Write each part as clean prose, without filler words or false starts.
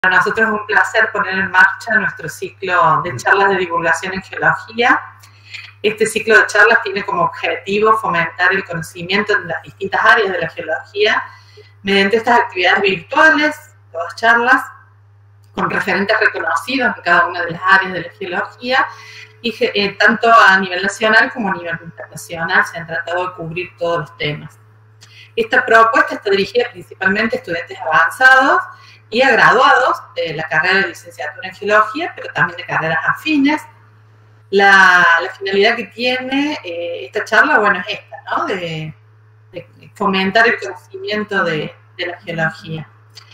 Para nosotros es un placer poner en marcha nuestro ciclo de charlas de divulgación en geología. Este ciclo de charlas tiene como objetivo fomentar el conocimiento en las distintas áreas de la geología mediante estas actividades virtuales, todas charlas, con referentes reconocidos en cada una de las áreas de la geología, y tanto a nivel nacional como a nivel internacional se han tratado de cubrir todos los temas. Esta propuesta está dirigida principalmente a estudiantes avanzados y a graduados de la carrera de licenciatura en geología, pero también de carreras afines. La finalidad que tiene esta charla, bueno, es esta, ¿no? De fomentar el conocimiento de la geología.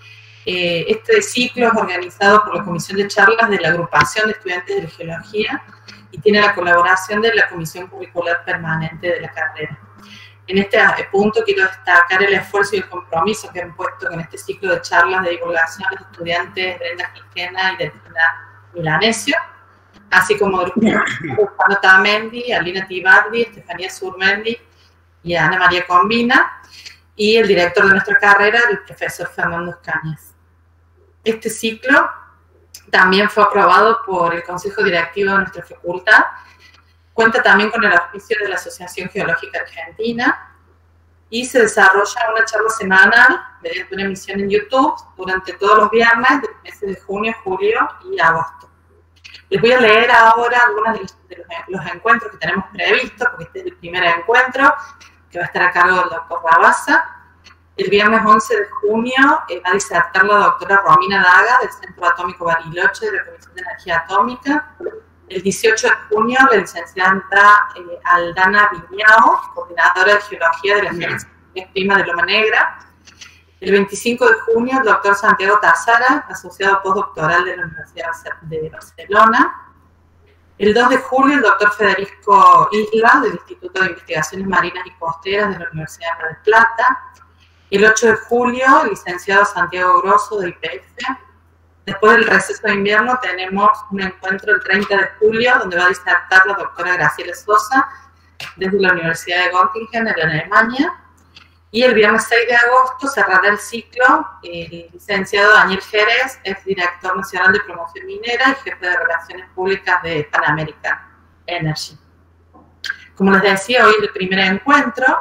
Este ciclo es organizado por la Comisión de Charlas de la Agrupación de Estudiantes de Geología y tiene la colaboración de la Comisión Curricular Permanente de la carrera. En este punto quiero destacar el esfuerzo y el compromiso que han puesto en este ciclo de charlas de divulgación los estudiantes Brenda Quijena y Delfina Milanesio, así como Juan Tamendi, Alina Tibardi, Estefanía Surmendi y Ana María Combina, y el director de nuestra carrera, el profesor Fernando Escañas. Este ciclo también fue aprobado por el Consejo Directivo de nuestra facultad. Cuenta también con el auspicio de la Asociación Geológica Argentina y se desarrolla una charla semanal mediante una emisión en YouTube durante todos los viernes de los meses de junio, julio y agosto. Les voy a leer ahora algunos de los encuentros que tenemos previstos, porque este es el primer encuentro que va a estar a cargo del doctor Rabasa. El viernes 11 de junio va a disertar la doctora Romina Daga del Centro Atómico Bariloche de la Comisión de Energía Atómica. El 18 de junio, la licenciada Aldana Viñao, coordinadora de Geología de la Agencia Prima de Loma Negra. El 25 de junio, el doctor Santiago Tazara, asociado postdoctoral de la Universidad de Barcelona. El 2 de julio, el doctor Federico Isla, del Instituto de Investigaciones Marinas y Costeras de la Universidad de Mar del Plata. El 8 de julio, el licenciado Santiago Grosso, de IPF. Después del receso de invierno tenemos un encuentro el 30 de julio donde va a disertar la doctora Graciela Sosa desde la Universidad de Göttingen en Alemania. Y el viernes 6 de agosto cerrará el ciclo el licenciado Daniel Jerez, es director nacional de promoción minera y jefe de relaciones públicas de Pan American Energy. Como les decía, hoy es el primer encuentro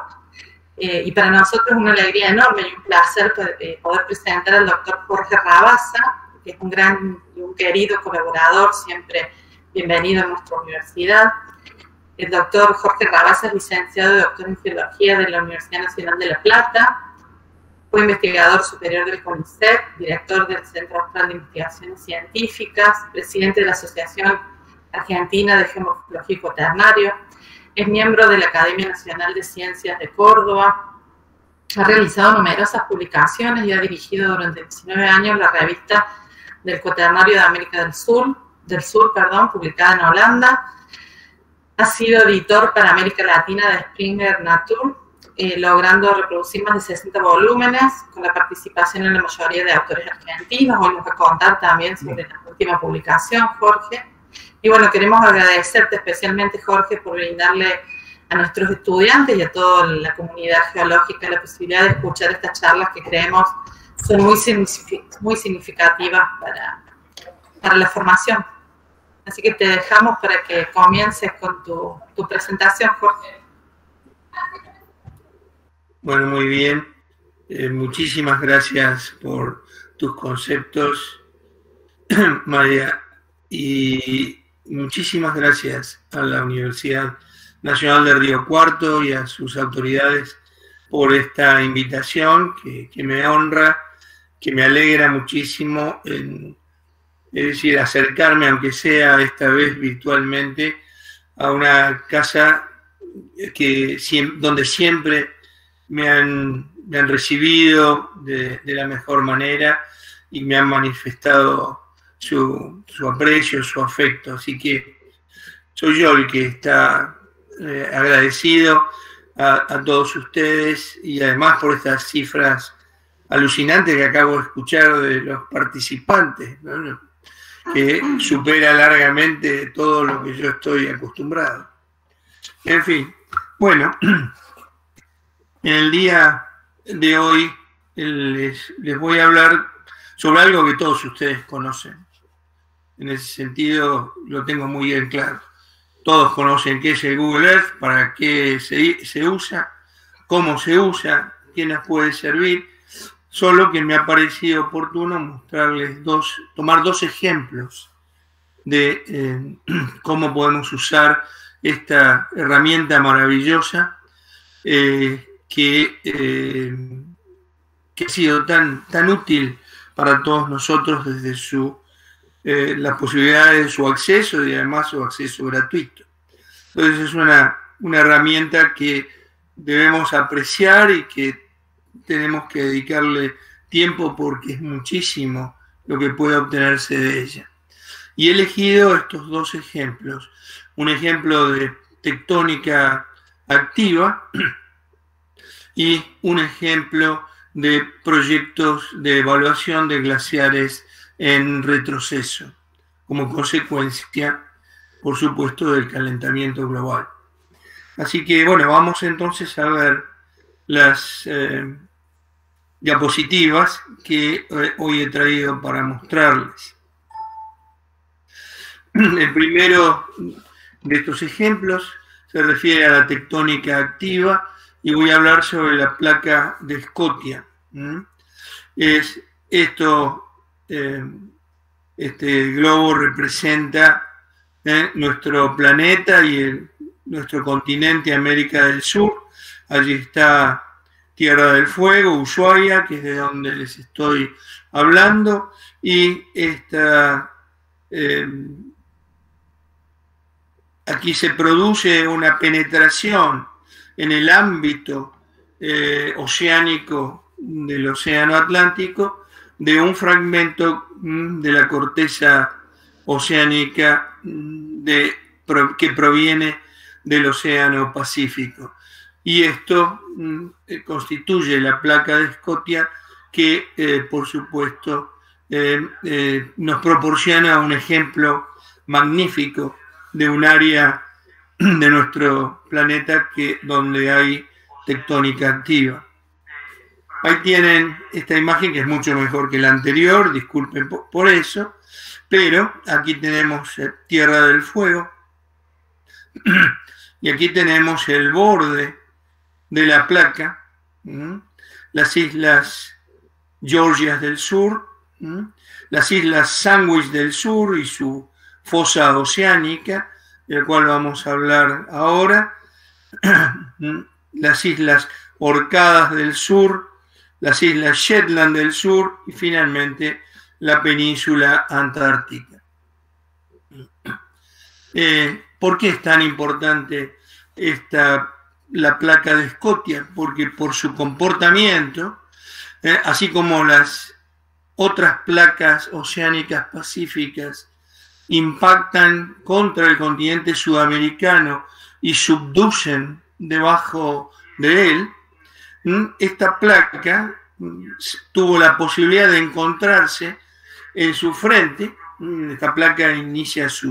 y para nosotros es una alegría enorme y un placer poder presentar al doctor Jorge Rabasa, que es un gran y un querido colaborador, siempre bienvenido a nuestra universidad. El doctor Jorge Rabasa es licenciado y doctor en Geología de la Universidad Nacional de La Plata, fue investigador superior del CONICET, director del Centro Austral de Investigaciones Científicas, presidente de la Asociación Argentina de Geomorfología y Cuaternario, es miembro de la Academia Nacional de Ciencias de Córdoba, ha realizado numerosas publicaciones y ha dirigido durante 19 años la revista del Cuaternario de América del Sur, publicada en Holanda. Ha sido editor para América Latina de Springer Nature, logrando reproducir más de 60 volúmenes, con la participación en la mayoría de autores argentinos. Hoy nos va a contar también sobre la última publicación, Jorge. Y bueno, queremos agradecerte especialmente, Jorge, por brindarle a nuestros estudiantes y a toda la comunidad geológica la posibilidad de escuchar estas charlas que creemos son muy significativas para la formación. Así que te dejamos para que comiences con tu presentación, Jorge. Bueno, muy bien. Muchísimas gracias por tus conceptos, María. Y muchísimas gracias a la Universidad Nacional de Río Cuarto y a sus autoridades por esta invitación que me honra, que me alegra muchísimo, es decir, acercarme, aunque sea esta vez virtualmente, a una casa donde siempre me han recibido de la mejor manera y me han manifestado su aprecio, su afecto. Así que soy yo el que está agradecido a todos ustedes y además por estas cifras alucinantes que acabo de escuchar de los participantes, ¿no? Que supera largamente todo lo que yo estoy acostumbrado. En fin, bueno, en el día de hoy les voy a hablar sobre algo que todos ustedes conocen. En ese sentido lo tengo muy bien claro. Todos conocen qué es el Google Earth, para qué se usa, cómo se usa, qué nos puede servir, solo que me ha parecido oportuno tomar dos ejemplos de cómo podemos usar esta herramienta maravillosa que ha sido tan útil para todos nosotros desde las posibilidades de su acceso y además su acceso gratuito. Entonces es una herramienta que debemos apreciar y que tenemos que dedicarle tiempo porque es muchísimo lo que puede obtenerse de ella. Y he elegido estos dos ejemplos. Un ejemplo de tectónica activa y un ejemplo de proyectos de evaluación de glaciares en retroceso, como consecuencia, por supuesto, del calentamiento global. Así que, bueno, vamos entonces a ver las diapositivas que hoy he traído para mostrarles. El primero de estos ejemplos se refiere a la tectónica activa y voy a hablar sobre la placa de Scotia. Este globo representa nuestro planeta y nuestro continente, América del Sur. Allí está Tierra del Fuego, Ushuaia, que es de donde les estoy hablando, y aquí se produce una penetración en el ámbito oceánico del Océano Atlántico de un fragmento de la corteza oceánica que proviene del Océano Pacífico. Y esto constituye la placa de Scotia que, por supuesto, nos proporciona un ejemplo magnífico de un área de nuestro planeta donde hay tectónica activa. Ahí tienen esta imagen que es mucho mejor que la anterior, disculpen por eso, pero aquí tenemos Tierra del Fuego y aquí tenemos el borde de la placa, las islas Georgias del Sur, las islas Sandwich del Sur y su fosa oceánica, del cual vamos a hablar ahora, las islas Orcadas del Sur, las islas Shetland del Sur y finalmente la península antártica. ¿Por qué es tan importante la placa de Scotia? Porque por su comportamiento, así como las otras placas oceánicas pacíficas impactan contra el continente sudamericano y subducen debajo de él, esta placa tuvo la posibilidad de encontrarse en su frente. Esta placa inicia su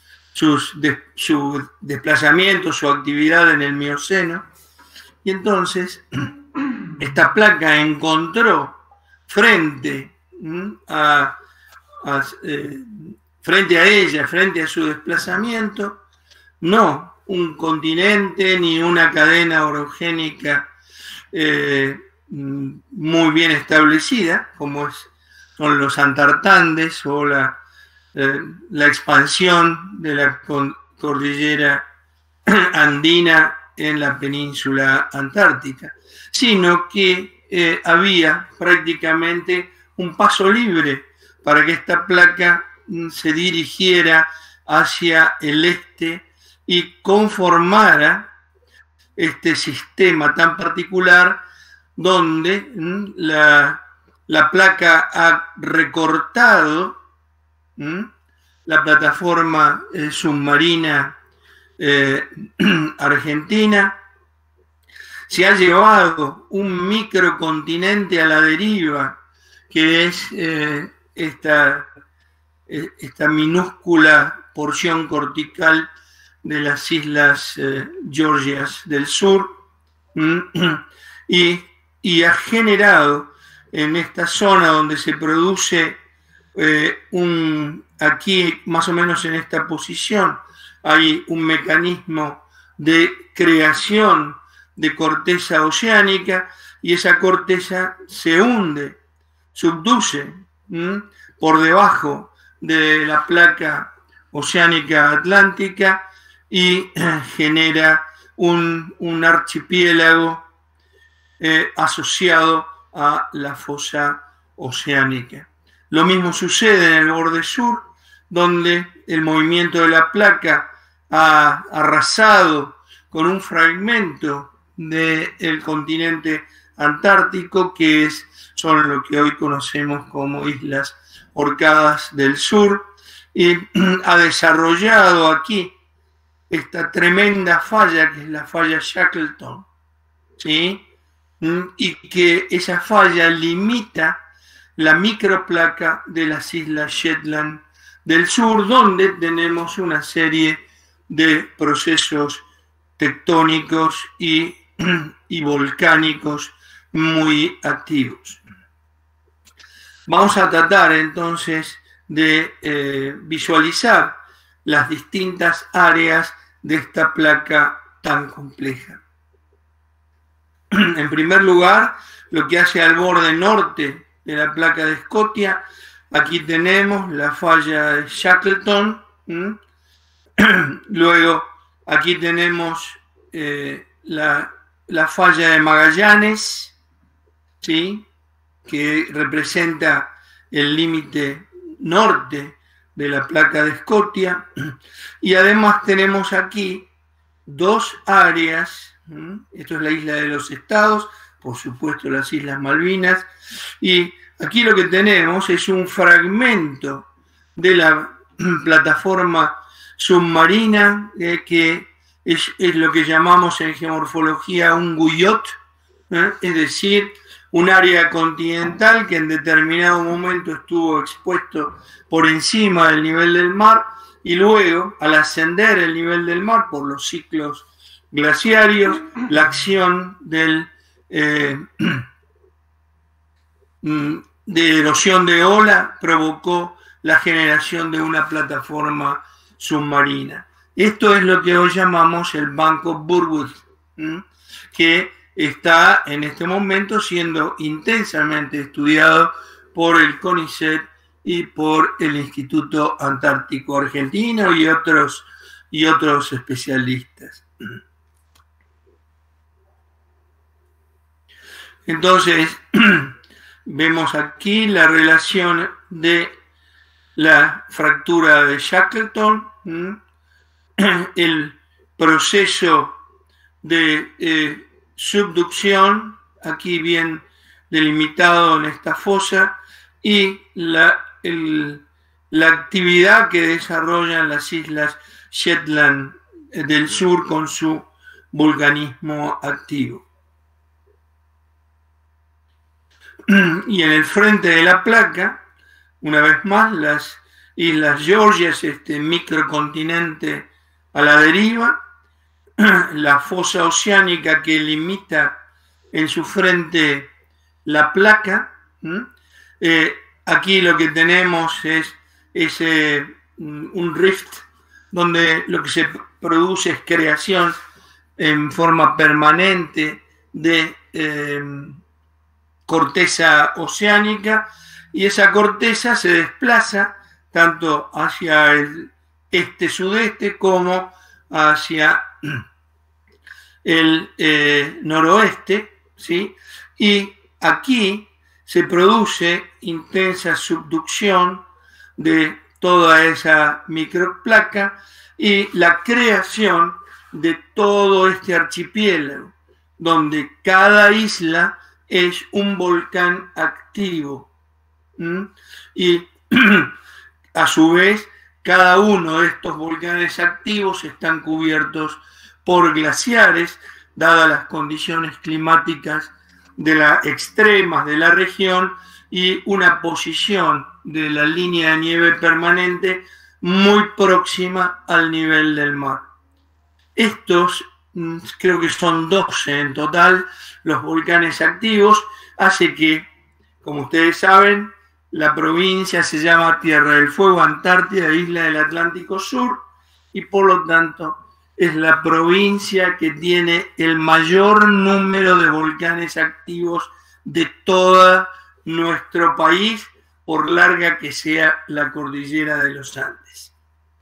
desplazamiento, su actividad en el Mioceno, y entonces esta placa encontró frente a ella, frente a su desplazamiento, no un continente ni una cadena orogénica muy bien establecida, como son los Antartandes o la expansión de la cordillera andina en la península antártica, sino que había prácticamente un paso libre para que esta placa se dirigiera hacia el este y conformara este sistema tan particular donde la placa ha recortado la plataforma submarina argentina, se ha llevado un microcontinente a la deriva, que es esta minúscula porción cortical de las islas Georgias del Sur, y ha generado en esta zona donde se produce aquí más o menos en esta posición, hay un mecanismo de creación de corteza oceánica y esa corteza se hunde, subduce por debajo de la placa oceánica atlántica y genera un archipiélago asociado a la fosa oceánica. Lo mismo sucede en el borde sur, donde el movimiento de la placa ha arrasado con un fragmento del continente antártico, que son lo que hoy conocemos como Islas Orcadas del Sur, y ha desarrollado aquí esta tremenda falla, que es la falla Shackleton, ¿sí? Y que esa falla limita la microplaca de las Islas Shetland del Sur, donde tenemos una serie de procesos tectónicos y volcánicos muy activos. Vamos a tratar entonces de visualizar las distintas áreas de esta placa tan compleja. En primer lugar, lo que hace al borde norte de la placa de Scotia, aquí tenemos la falla de Shackleton, luego aquí tenemos la falla de Magallanes, ¿sí?, que representa el límite norte de la placa de Scotia, y además tenemos aquí dos áreas, esto es la isla de los Estados, por supuesto las Islas Malvinas, y aquí lo que tenemos es un fragmento de la plataforma submarina que es lo que llamamos en geomorfología un guyot, es decir, un área continental que en determinado momento estuvo expuesto por encima del nivel del mar y luego, al ascender el nivel del mar por los ciclos glaciarios, la acción de erosión de ola provocó la generación de una plataforma submarina. Esto es lo que hoy llamamos el Banco Burwood, que está en este momento siendo intensamente estudiado por el CONICET y por el Instituto Antártico Argentino y otros especialistas. Entonces, vemos aquí la relación de la fractura de Shackleton, el proceso de subducción, aquí bien delimitado en esta fosa, y la actividad que desarrollan las Islas Shetland del Sur con su vulcanismo activo. Y en el frente de la placa, una vez más, las Islas Georgias, este microcontinente a la deriva, la fosa oceánica que limita en su frente la placa. Aquí lo que tenemos es un rift donde lo que se produce es creación en forma permanente de corteza oceánica, y esa corteza se desplaza tanto hacia el este-sudeste como hacia el noroeste, ¿sí? Y aquí se produce intensa subducción de toda esa microplaca y la creación de todo este archipiélago, donde cada isla es un volcán activo. Y a su vez, cada uno de estos volcanes activos están cubiertos por glaciares, dadas las condiciones climáticas extremas de la región y una posición de la línea de nieve permanente muy próxima al nivel del mar. Estos, creo que son 12 en total, los volcanes activos, hace que como ustedes saben, la provincia se llama Tierra del Fuego, Antártida, isla del Atlántico Sur, y por lo tanto es la provincia que tiene el mayor número de volcanes activos de todo nuestro país, por larga que sea la cordillera de los Andes.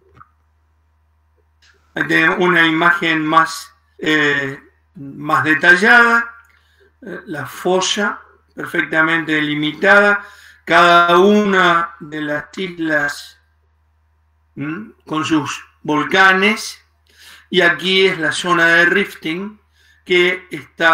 Ahí tenemos una imagen más detallada, la fosa perfectamente delimitada, cada una de las islas con sus volcanes, y aquí es la zona de rifting que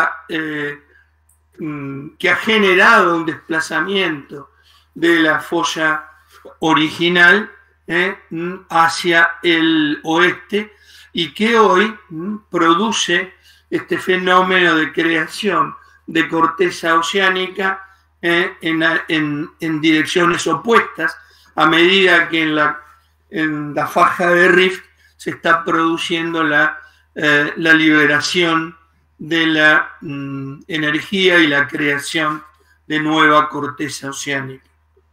ha generado un desplazamiento de la fosa original hacia el oeste, y que hoy produce este fenómeno de creación de corteza oceánica en direcciones opuestas, a medida que en la faja de rift se está produciendo la liberación de la energía y la creación de nueva corteza oceánica.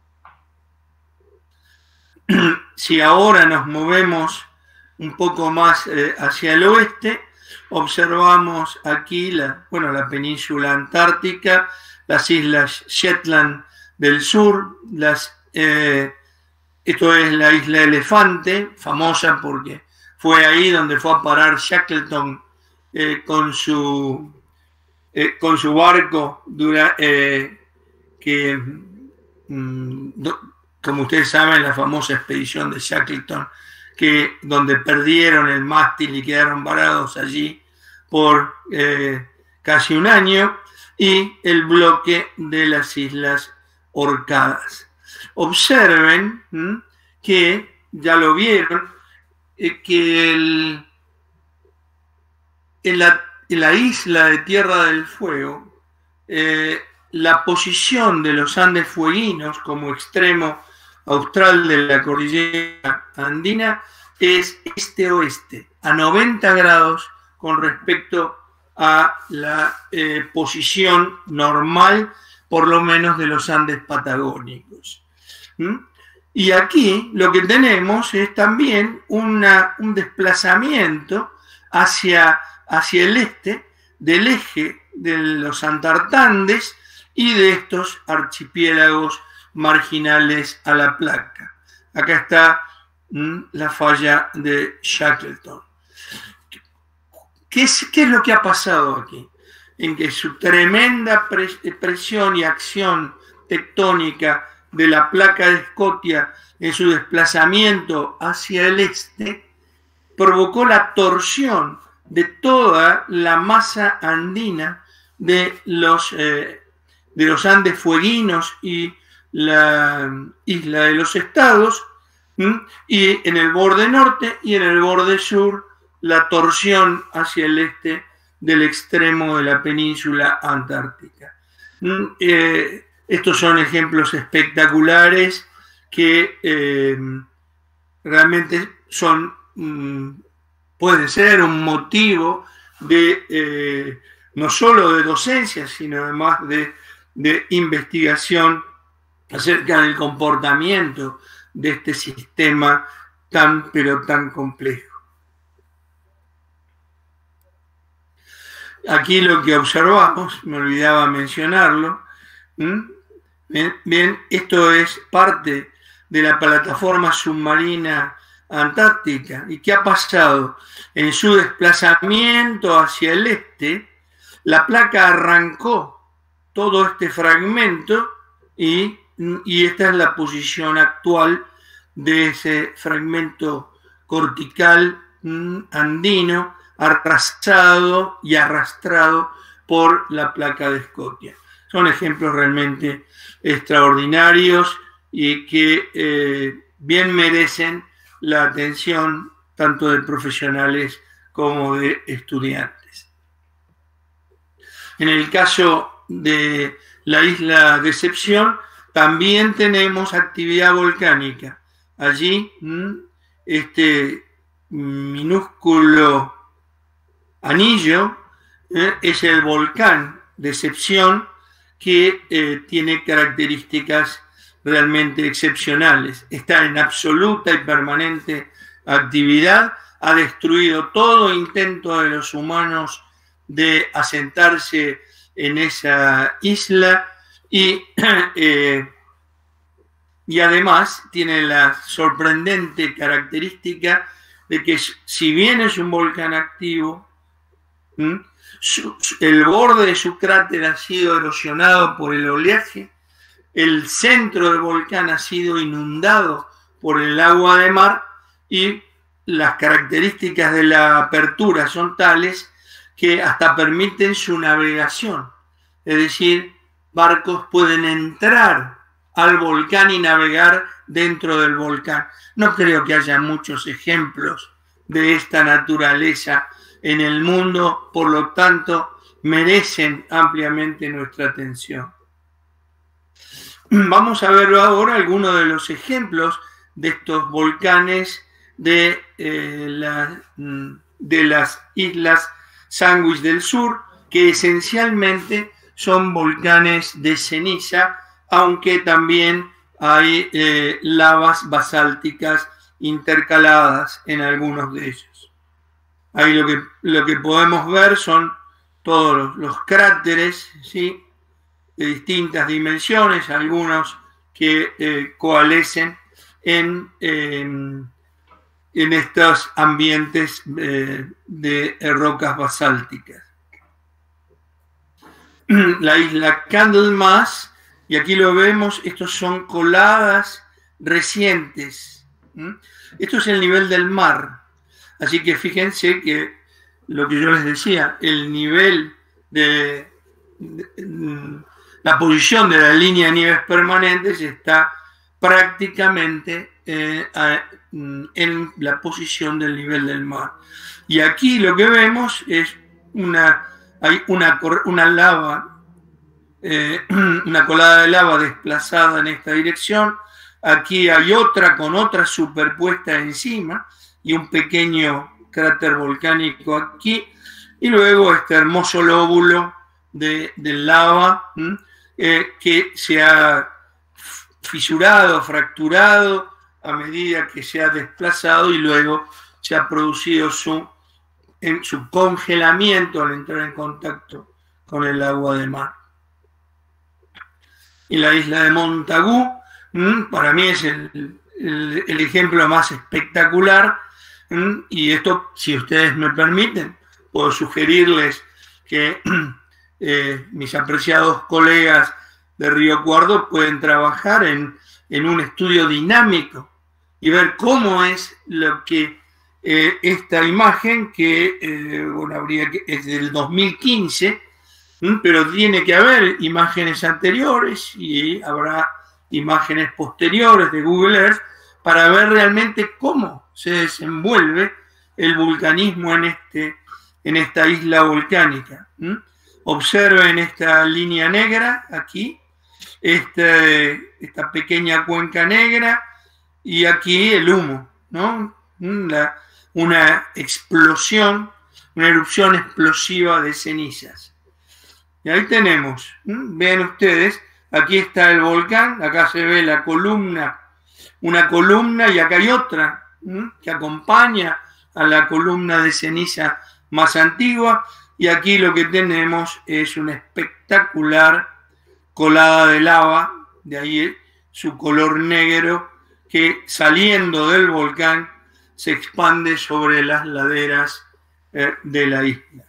Si ahora nos movemos un poco más hacia el oeste, observamos aquí la península antártica, las islas Shetland del sur, esto es la isla Elefante, famosa porque fue ahí donde fue a parar Shackleton con su barco, como ustedes saben, la famosa expedición de Shackleton, donde perdieron el mástil y quedaron varados allí por casi un año, y el bloque de las Islas Orcadas. Observen que, ya lo vieron, que en la isla de Tierra del Fuego, la posición de los Andes fueguinos como extremo austral de la cordillera andina es este-oeste, a 90 grados con respecto a la posición normal, por lo menos de los Andes patagónicos. Y aquí lo que tenemos es también un desplazamiento hacia el este del eje de los Antartandes y de estos archipiélagos marginales a la placa. Acá está la falla de Shackleton. ¿Qué es lo que ha pasado aquí? En que su tremenda presión y acción tectónica de la placa de Scotia en su desplazamiento hacia el este provocó la torsión de toda la masa andina de los Andes fueguinos y la isla de los Estados, y en el borde norte y en el borde sur la torsión hacia el este del extremo de la península antártica. Estos son ejemplos espectaculares que realmente puede ser un motivo de no solo de docencia, sino además de investigación acerca del comportamiento de este sistema pero tan complejo. Aquí lo que observamos, me olvidaba mencionarlo, bien, esto es parte de la plataforma submarina antártica. ¿Y qué ha pasado? En su desplazamiento hacia el este, la placa arrancó todo este fragmento y esta es la posición actual de ese fragmento cortical andino arrasado y arrastrado por la placa de Scotia. Son ejemplos realmente extraordinarios y que bien merecen la atención tanto de profesionales como de estudiantes. En el caso de la isla Decepción, también tenemos actividad volcánica. Allí, este minúsculo anillo es el volcán Decepción, que tiene características realmente excepcionales. Está en absoluta y permanente actividad, ha destruido todo intento de los humanos de asentarse en esa isla y además tiene la sorprendente característica de que, si bien es un volcán activo, el borde de su cráter ha sido erosionado por el oleaje, el centro del volcán ha sido inundado por el agua de mar y las características de la apertura son tales que hasta permiten su navegación. Es decir, barcos pueden entrar al volcán y navegar dentro del volcán. No creo que haya muchos ejemplos de esta naturaleza en el mundo, por lo tanto, merecen ampliamente nuestra atención. Vamos a ver ahora algunos de los ejemplos de estos volcanes de las islas Sandwich del Sur, que esencialmente son volcanes de ceniza, aunque también hay lavas basálticas intercaladas en algunos de ellos. Ahí lo que podemos ver son todos los cráteres, ¿sí?, de distintas dimensiones, algunos que coalescen en estos ambientes de rocas basálticas. La isla Candlemas, y aquí lo vemos, estos son coladas recientes. Esto es el nivel del mar. Así que fíjense que lo que yo les decía, el nivel la posición de la línea de nieves permanentes está prácticamente en la posición del nivel del mar. Y aquí lo que vemos es hay una lava, una colada de lava desplazada en esta dirección. Aquí hay otra con otra superpuesta encima y un pequeño cráter volcánico aquí, y luego este hermoso lóbulo de lava que se ha fisurado, fracturado a medida que se ha desplazado, y luego se ha producido su congelamiento al entrar en contacto con el agua de mar. Y la isla de Montagu, para mí es el ejemplo más espectacular, y esto, si ustedes me permiten, puedo sugerirles que mis apreciados colegas de Río Cuarto pueden trabajar en un estudio dinámico y ver cómo es lo que esta imagen, que es del 2015, pero tiene que haber imágenes anteriores y habrá imágenes posteriores de Google Earth para ver realmente cómo se desenvuelve el vulcanismo en esta isla volcánica. Observen esta línea negra aquí, esta pequeña cuenca negra, y aquí el humo, ¿no? Una explosión, una erupción explosiva de cenizas. Y ahí tenemos, vean ustedes, aquí está el volcán, acá se ve la columna, una columna, y acá hay otra que acompaña a la columna de ceniza más antigua, y aquí lo que tenemos es una espectacular colada de lava, de ahí su color negro, que saliendo del volcán se expande sobre las laderas de la isla.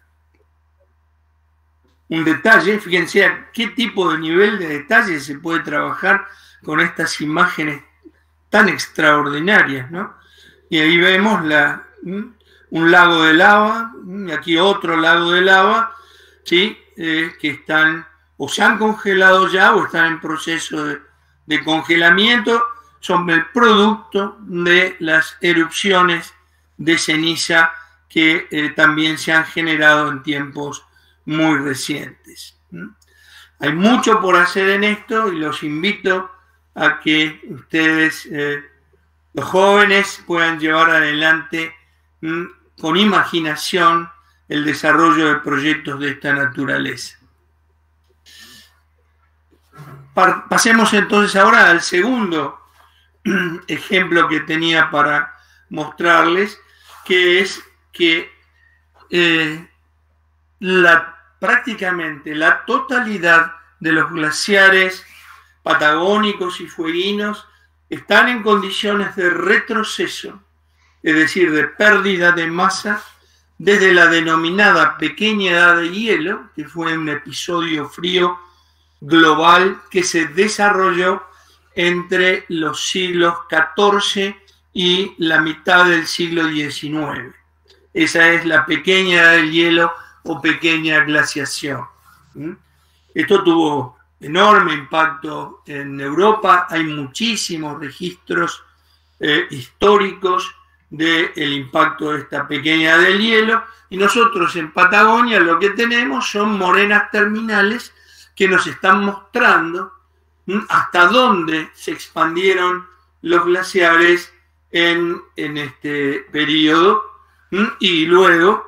Un detalle, fíjense a qué tipo de nivel de detalle se puede trabajar con estas imágenes tan extraordinarias, ¿no? Y ahí vemos un lago de lava, y aquí otro lago de lava, ¿sí? Que están o se han congelado ya o están en proceso de congelamiento. Son el producto de las erupciones de ceniza que también se han generado en tiempos muy recientes. Hay mucho por hacer en esto, y los invito a que ustedes, los jóvenes, puedan llevar adelante con imaginación el desarrollo de proyectos de esta naturaleza. Pasemos entonces ahora al segundo ejemplo que tenía para mostrarles, que es que prácticamente la totalidad de los glaciares patagónicos y fueguinos están en condiciones de retroceso, es decir, de pérdida de masa, desde la denominada pequeña edad de hielo, que fue un episodio frío global que se desarrolló entre los siglos XIV y la mitad del siglo XIX. Esa es la pequeña edad del hielo o pequeña glaciación. Esto tuvo enorme impacto en Europa. Hay muchísimos registros históricos del impacto de esta pequeña edad del hielo, y nosotros en Patagonia lo que tenemos son morenas terminales que nos están mostrando hasta dónde se expandieron los glaciares en este periodo, y luego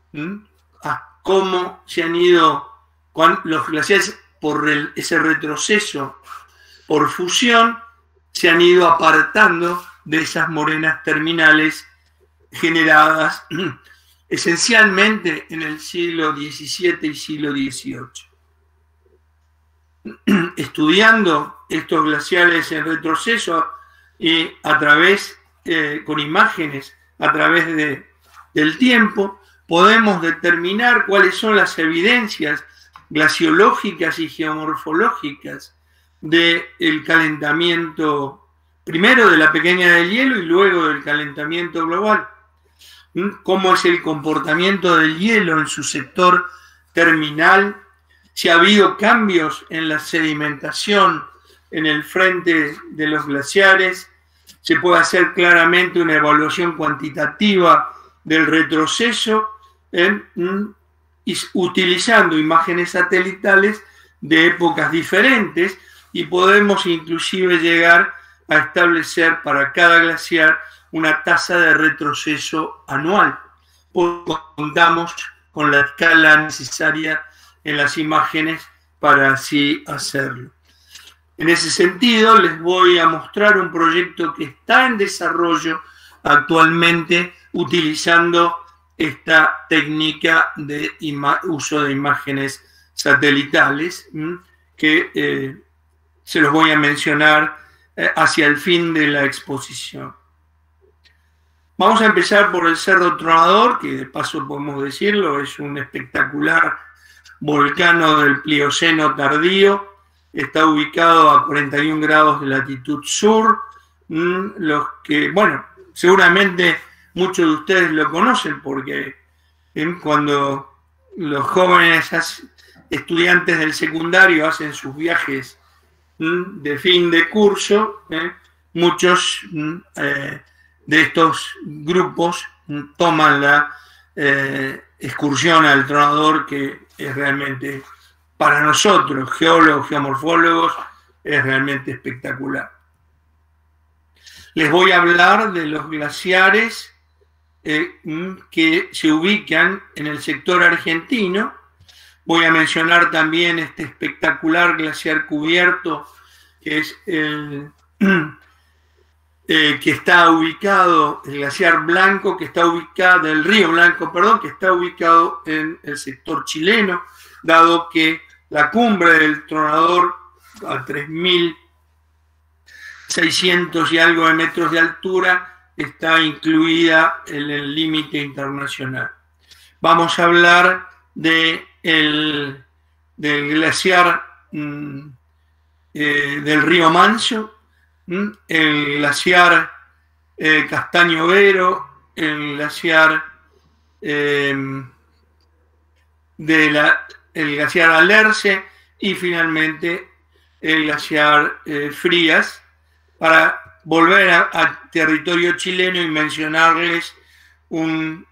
cómo se han ido los glaciares por ese retroceso por fusión, se han ido apartando de esas morenas terminales generadas esencialmente en el siglo XVII y siglo XVIII. Estudiando estos glaciares en retroceso y a través, con imágenes a través del tiempo, podemos determinar cuáles son las evidencias glaciológicas y geomorfológicas del calentamiento, primero de la pequeña del hielo y luego del calentamiento global. Cómo es el comportamiento del hielo en su sector terminal, si ha habido cambios en la sedimentación en el frente de los glaciares. Se puede hacer claramente una evaluación cuantitativa del retroceso utilizando imágenes satelitales de épocas diferentes, y podemos inclusive llegar a establecer para cada glaciar una tasa de retroceso anual, porque contamos con la escala necesaria en las imágenes para así hacerlo. En ese sentido, les voy a mostrar un proyecto que está en desarrollo actualmente utilizando esta técnica de uso de imágenes satelitales, que se los voy a mencionar hacia el fin de la exposición. Vamos a empezar por el Cerro Tronador, que de paso podemos decirlo, es un espectacular volcán del Plioceno tardío. Está ubicado a 41 grados de latitud sur. Los que, bueno, seguramente muchos de ustedes lo conocen porque cuando los jóvenes estudiantes del secundario hacen sus viajes de fin de curso, muchos de estos grupos toman la excursión al Tronador, que es realmente, para nosotros, geólogos, geomorfólogos, es realmente espectacular. Les voy a hablar de los glaciares que se ubican en el sector argentino. Voy a mencionar también este espectacular glaciar cubierto, que es el que está ubicado, el glaciar Blanco, que está ubicado, el río Blanco, perdón, que está ubicado en el sector chileno, dado que la cumbre del Tronador, a 3.600 y algo de metros de altura, está incluida en el límite internacional. Vamos a hablar del glaciar del río Manso, el glaciar Castaño Vero, el glaciar el glaciar Alerce y finalmente el glaciar Frías, para volver a territorio chileno y mencionarles un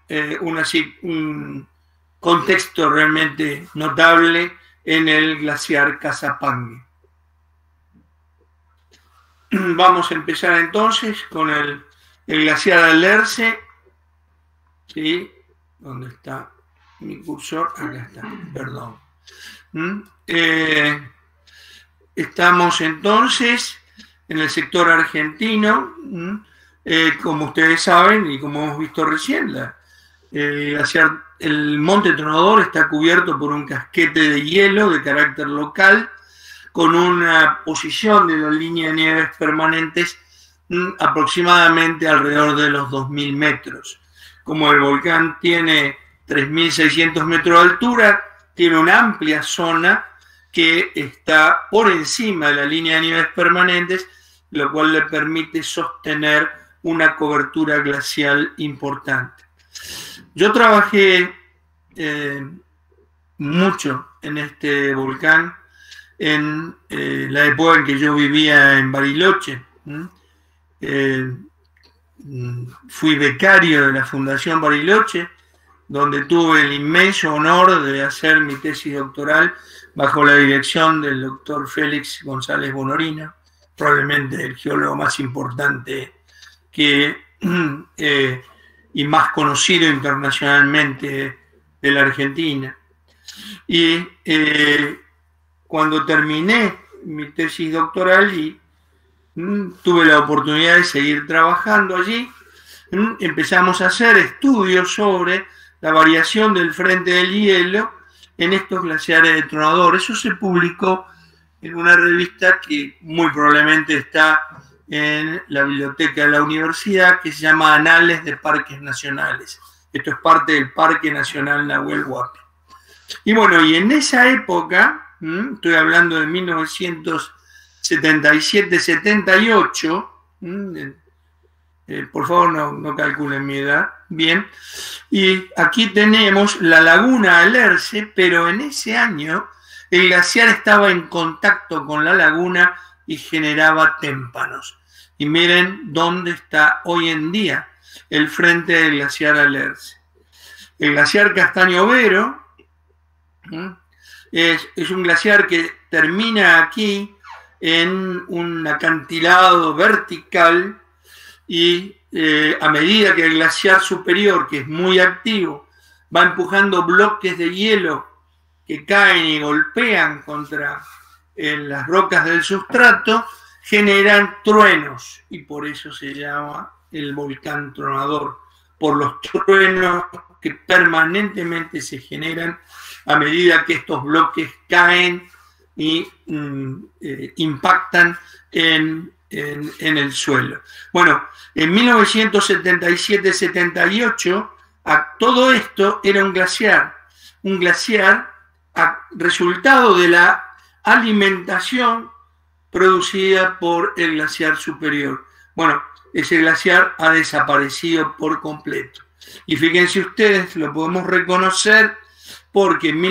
contexto realmente notable en el glaciar Casapangue. Vamos a empezar entonces con el glaciar Alerce. ¿Sí? ¿Dónde está mi cursor? Acá está, perdón. estamos entonces en el sector argentino, como ustedes saben y como hemos visto recién, el Monte Tronador está cubierto por un casquete de hielo de carácter local, con una posición de la línea de nieves permanentes aproximadamente alrededor de los 2.000 metros. Como el volcán tiene 3.600 metros de altura, tiene una amplia zona que está por encima de la línea de nieves permanentes, lo cual le permite sostener una cobertura glacial importante. Yo trabajé mucho en este volcán en la época en que yo vivía en Bariloche. Fui becario de la Fundación Bariloche, donde tuve el inmenso honor de hacer mi tesis doctoral bajo la dirección del doctor Félix González Bonorino, probablemente el geólogo más importante y más conocido internacionalmente de la Argentina. Y cuando terminé mi tesis doctoral y tuve la oportunidad de seguir trabajando allí, empezamos a hacer estudios sobre la variación del frente del hielo en estos glaciares de Tronador. Eso se publicó en una revista que muy probablemente está en la biblioteca de la universidad, que se llama Anales de Parques Nacionales. Esto es parte del Parque Nacional Nahuel Huapi. Y bueno, y en esa época, estoy hablando de 1977-78, por favor no calculen mi edad, bien, y aquí tenemos la laguna Alerce, pero en ese año el glaciar estaba en contacto con la laguna y generaba témpanos. Y miren dónde está hoy en día el frente del glaciar Alerce. El glaciar Castaño Vero es un glaciar que termina aquí en un acantilado vertical y a medida que el glaciar superior, que es muy activo, va empujando bloques de hielo que caen y golpean contra las rocas del sustrato, generan truenos y por eso se llama el volcán tronador, por los truenos que permanentemente se generan a medida que estos bloques caen y impactan en el suelo. Bueno, en 1977-78 todo esto era un glaciar resultado de la alimentación producida por el glaciar superior. Bueno, ese glaciar ha desaparecido por completo. Y fíjense ustedes, lo podemos reconocer porque en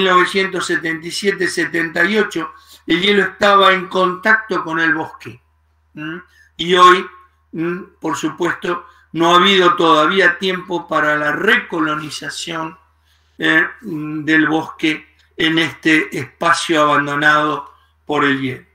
1977-78 el hielo estaba en contacto con el bosque. Y hoy, por supuesto, no ha habido todavía tiempo para la recolonización del bosque en este espacio abandonado por el hielo.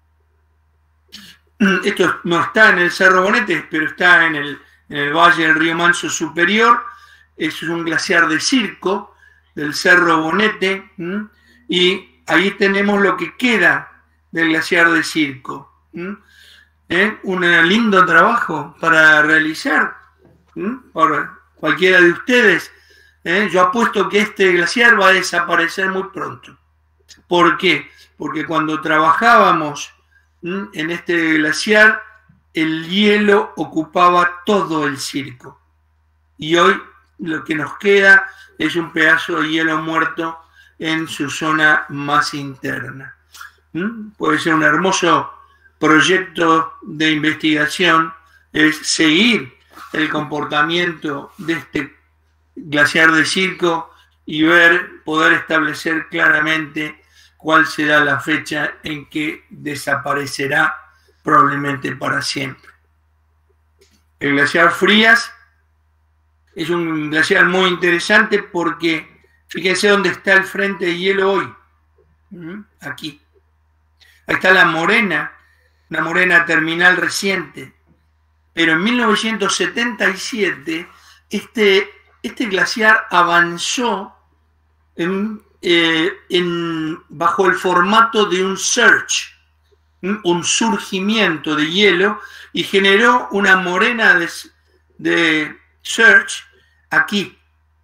Esto no está en el Cerro Bonete, pero está en el valle del río Manso superior. Es un glaciar de Circo del Cerro Bonete, y ahí tenemos lo que queda del glaciar de Circo. Un lindo trabajo para realizar por cualquiera de ustedes. Yo apuesto que este glaciar va a desaparecer muy pronto. ¿Por qué? Porque cuando trabajábamos en este glaciar, el hielo ocupaba todo el Circo. Y hoy lo que nos queda es un pedazo de hielo muerto en su zona más interna. Puede ser un hermoso proyecto de investigación, es seguir el comportamiento de este glaciar de Circo y poder establecer claramente cuál será la fecha en que desaparecerá, probablemente para siempre. El glaciar Frías es un glaciar muy interesante porque fíjense dónde está el frente de hielo hoy. Aquí. Ahí está la morena, una morena terminal reciente. Pero en 1977 este glaciar avanzó bajo el formato de un surge. un surgimiento de hielo y generó una morena de Search aquí.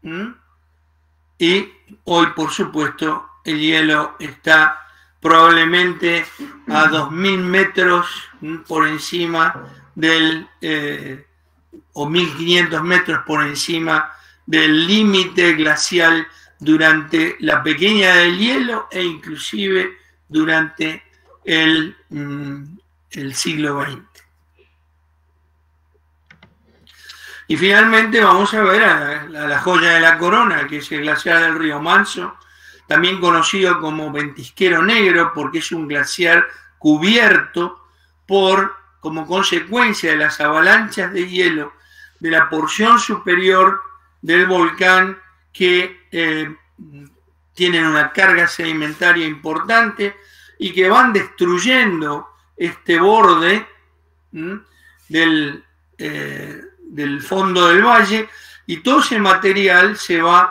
Y hoy, por supuesto, el hielo está probablemente a 2000 metros por encima del, o 1500 metros por encima del límite glacial durante la pequeña del hielo e inclusive durante el siglo XX. Y finalmente vamos a ver a la joya de la corona, que es el glaciar del río Manso, también conocido como ventisquero negro, porque es un glaciar cubierto como consecuencia de las avalanchas de hielo de la porción superior del volcán, que tienen una carga sedimentaria importante y que van destruyendo este borde del fondo del valle, y todo ese material se va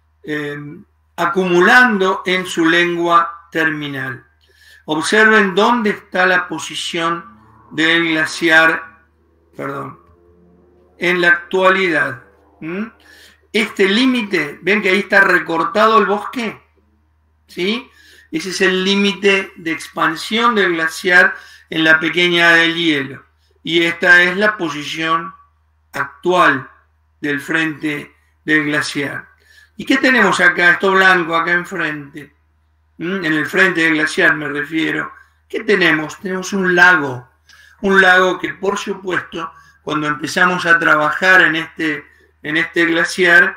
acumulando en su lengua terminal. Observen dónde está la posición del glaciar, en la actualidad. Este límite, ven que ahí está recortado el bosque, ¿sí? Ese es el límite de expansión del glaciar en la pequeña del hielo. Y esta es la posición actual del frente del glaciar. ¿Y qué tenemos acá? Esto blanco acá enfrente. En el frente del glaciar me refiero. ¿Qué tenemos? Tenemos un lago. Un lago que, por supuesto, cuando empezamos a trabajar en este glaciar,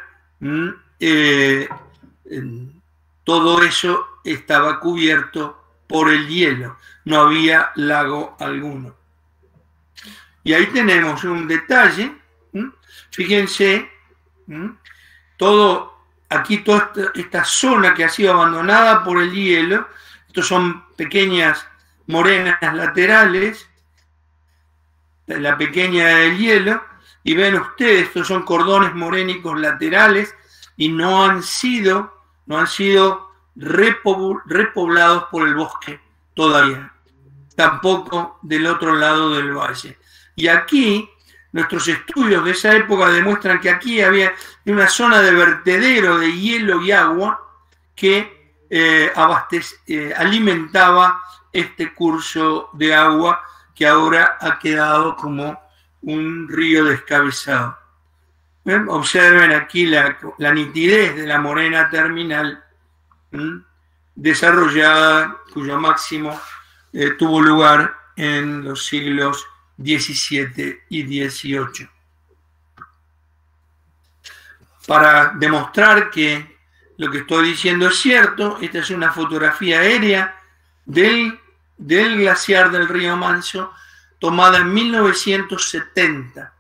todo eso estaba cubierto por el hielo. No había lago alguno. Y ahí tenemos un detalle. Fíjense, toda esta zona que ha sido abandonada por el hielo, estos son pequeñas morenas laterales, la pequeña del hielo, y ven ustedes, estos son cordones morénicos laterales y no han sido repoblados por el bosque todavía, tampoco del otro lado del valle. Y aquí nuestros estudios de esa época demuestran que aquí había una zona de vertedero de hielo y agua que alimentaba este curso de agua que ahora ha quedado como un río descabezado. ¿Ven? Observen aquí la nitidez de la morena terminal desarrollada, cuyo máximo tuvo lugar en los siglos XVII y XVIII. Para demostrar que lo que estoy diciendo es cierto, esta es una fotografía aérea del glaciar del río Manso, tomada en 1970.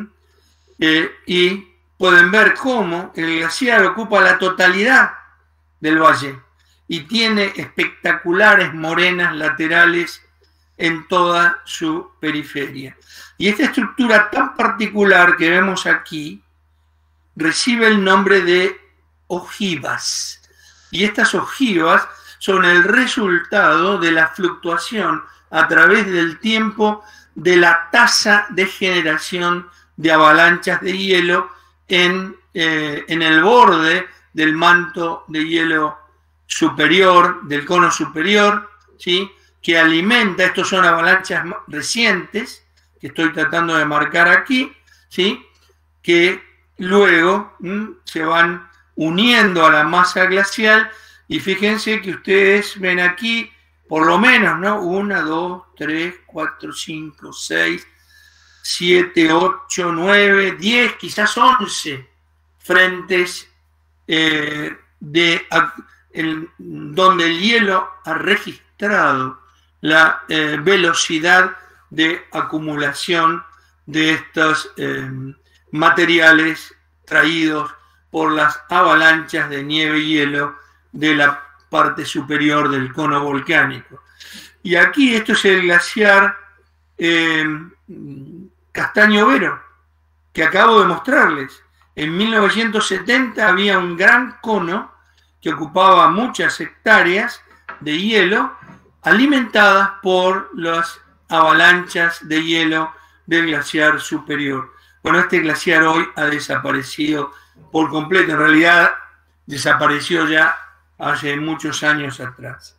Y pueden ver cómo el glaciar ocupa la totalidad del valle y tiene espectaculares morenas laterales en toda su periferia. Y esta estructura tan particular que vemos aquí recibe el nombre de ojivas. Y estas ojivas son el resultado de la fluctuación a través del tiempo de la tasa de generación de avalanchas de hielo en el borde del manto de hielo superior, del cono superior, ¿sí?, que alimenta. Estos son avalanchas recientes que estoy tratando de marcar aquí, ¿sí?, que luego se van uniendo a la masa glacial. Y fíjense que ustedes ven aquí por lo menos, ¿no?, 1, 2, 3, 4, 5, 6, 7, 8, 9, 10, quizás 11 frentes donde el hielo ha registrado la velocidad de acumulación de estos materiales traídos por las avalanchas de nieve y hielo de la parte superior del cono volcánico. Y aquí esto es el glaciar Castaño Vero, que acabo de mostrarles. En 1970 había un gran cono que ocupaba muchas hectáreas de hielo alimentadas por las avalanchas de hielo del glaciar superior. Bueno, este glaciar hoy ha desaparecido por completo, en realidad desapareció ya hace muchos años atrás.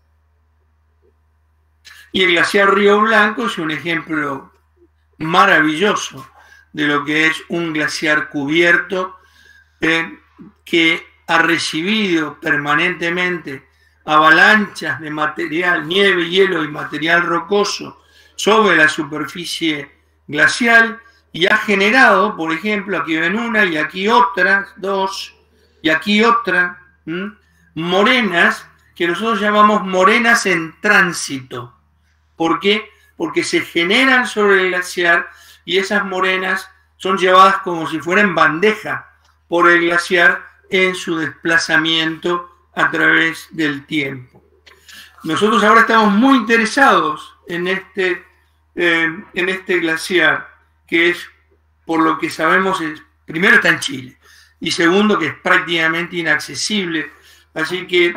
Y el glaciar Río Blanco es un ejemplo maravilloso de lo que es un glaciar cubierto que ha recibido permanentemente avalanchas de material, nieve, hielo y material rocoso sobre la superficie glacial y ha generado, por ejemplo, aquí ven una y aquí otra, dos y aquí otra, morenas que nosotros llamamos morenas en tránsito. ¿Por qué? Porque se generan sobre el glaciar y esas morenas son llevadas como si fueran bandeja por el glaciar en su desplazamiento a través del tiempo. Nosotros ahora estamos muy interesados en este glaciar, que es, por lo que sabemos, primero está en Chile y segundo que es prácticamente inaccesible. Así que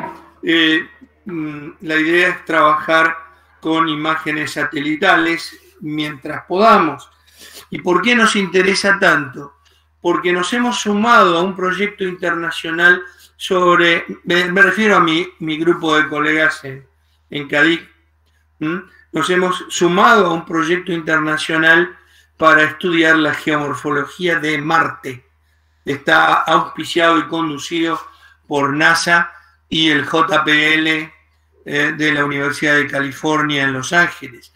la idea es trabajar con imágenes satelitales mientras podamos. ¿Y por qué nos interesa tanto? Porque nos hemos sumado a un proyecto internacional sobre, me refiero a mi grupo de colegas en CADIC, nos hemos sumado a un proyecto internacional para estudiar la geomorfología de Marte. Está auspiciado y conducido por NASA y el JPL de la Universidad de California en Los Ángeles.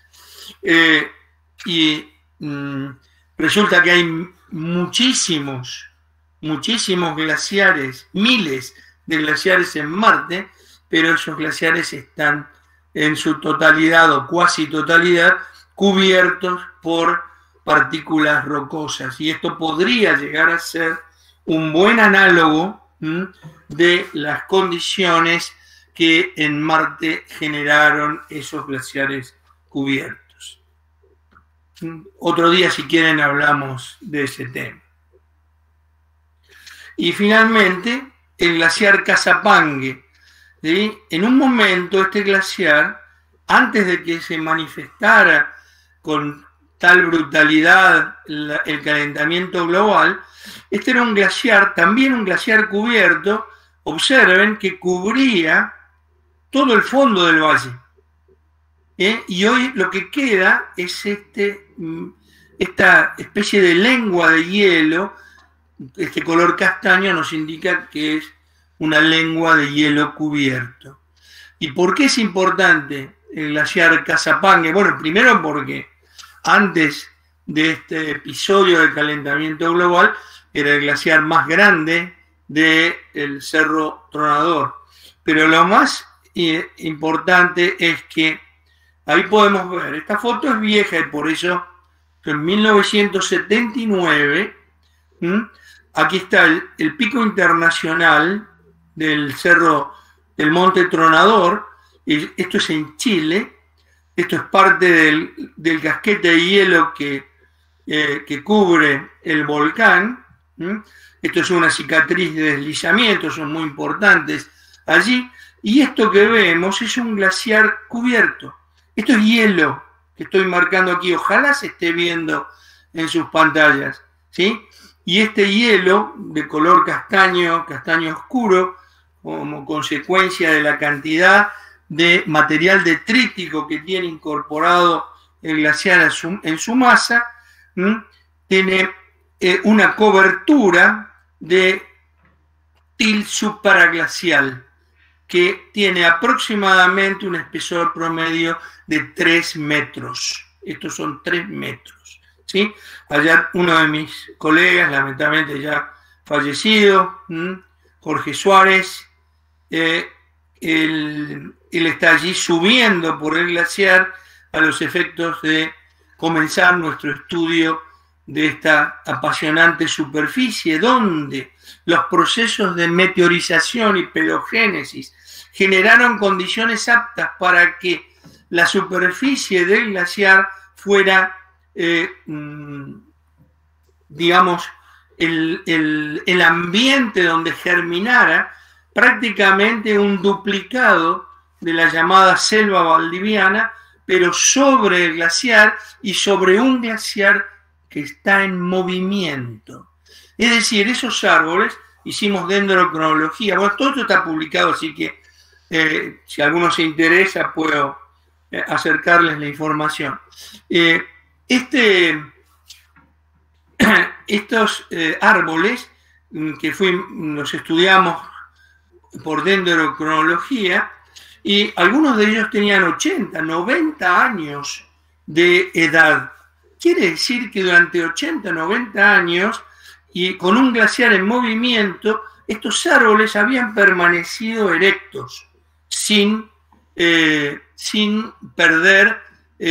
Resulta que hay muchísimos glaciares, miles de glaciares en Marte, pero esos glaciares están en su totalidad o cuasi totalidad cubiertos por partículas rocosas, y esto podría llegar a ser un buen análogo de las condiciones que en Marte generaron esos glaciares cubiertos. Otro día, si quieren, hablamos de ese tema. Y finalmente, el glaciar Casapangue. ¿Sí? En un momento, este glaciar, antes de que se manifestara con tal brutalidad el calentamiento global, este era un glaciar, también un glaciar cubierto, observen, que cubría todo el fondo del valle. Y hoy lo que queda es esta especie de lengua de hielo. Este color castaño nos indica que es una lengua de hielo cubierto. ¿Y por qué es importante el glaciar Casapangue? Bueno, primero porque antes de este episodio de calentamiento global era el glaciar más grande del Cerro Tronador. Pero lo más importante es que ahí podemos ver, esta foto es vieja y por eso en 1979, aquí está el pico internacional del cerro del Monte Tronador, y esto es en Chile, esto es parte del casquete de hielo que cubre el volcán, esto es una cicatriz de deslizamiento, son muy importantes allí, y esto que vemos es un glaciar cubierto, esto es hielo que estoy marcando aquí, ojalá se esté viendo en sus pantallas, ¿sí? Y este hielo de color castaño oscuro, como consecuencia de la cantidad de material detrítico que tiene incorporado el glaciar en su masa, tiene una cobertura de til supraglacial que tiene aproximadamente un espesor promedio de 3 metros. Estos son 3 metros. ¿Sí? Allá uno de mis colegas, lamentablemente ya fallecido, Jorge Suárez, él está allí subiendo por el glaciar a los efectos de comenzar nuestro estudio de esta apasionante superficie, donde los procesos de meteorización y pedogénesis generaron condiciones aptas para que la superficie del glaciar fuera digamos, el ambiente donde germinara prácticamente un duplicado de la llamada selva valdiviana, pero sobre el glaciar y sobre un glaciar que está en movimiento. Es decir, esos árboles, hicimos dendrocronología, bueno, todo esto está publicado, así que si a alguno se interesa puedo acercarles la información. Estos árboles que los estudiamos por dendrocronología, y algunos de ellos tenían 80, 90 años de edad. Quiere decir que durante 80, 90 años, y con un glaciar en movimiento, estos árboles habían permanecido erectos, sin perder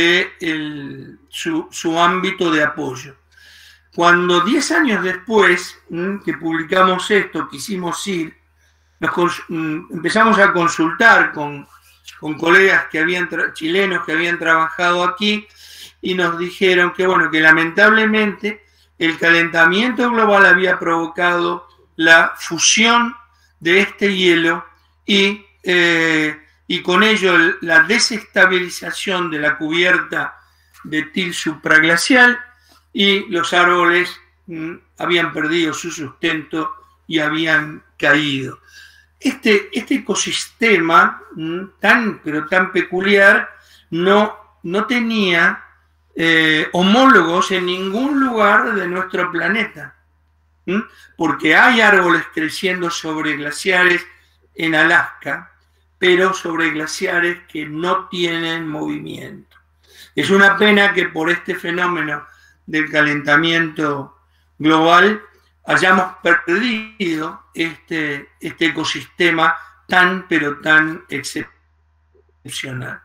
su ámbito de apoyo. Cuando 10 años después que publicamos esto, quisimos ir, empezamos a consultar con colegas chilenos que habían trabajado aquí, y nos dijeron que, bueno, que lamentablemente el calentamiento global había provocado la fusión de este hielo y con ello la desestabilización de la cubierta de til supraglacial, y los árboles habían perdido su sustento y habían caído. Este ecosistema pero tan peculiar no tenía homólogos en ningún lugar de nuestro planeta, porque hay árboles creciendo sobre glaciares en Alaska, pero sobre glaciares que no tienen movimiento. Es una pena que por este fenómeno del calentamiento global hayamos perdido este ecosistema pero tan excepcional.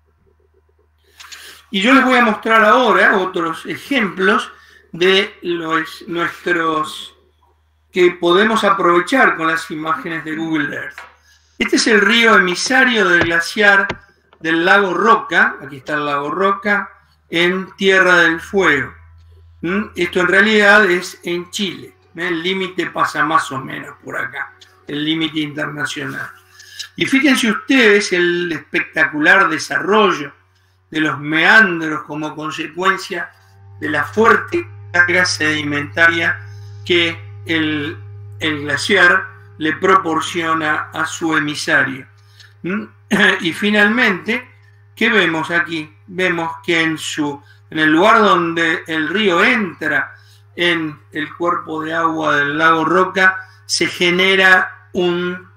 Y yo les voy a mostrar ahora otros ejemplos de nuestros que podemos aprovechar con las imágenes de Google Earth. Este es el río emisario del glaciar del lago Roca, aquí está el lago Roca, en Tierra del Fuego. Esto en realidad es en Chile. El límite pasa más o menos por acá, el límite internacional. Y fíjense ustedes el espectacular desarrollo de los meandros como consecuencia de la fuerte carga sedimentaria que el glaciar le proporciona a su emisario. Y finalmente, ¿qué vemos aquí? Vemos que en el lugar donde el río entra en el cuerpo de agua del lago Roca, se genera un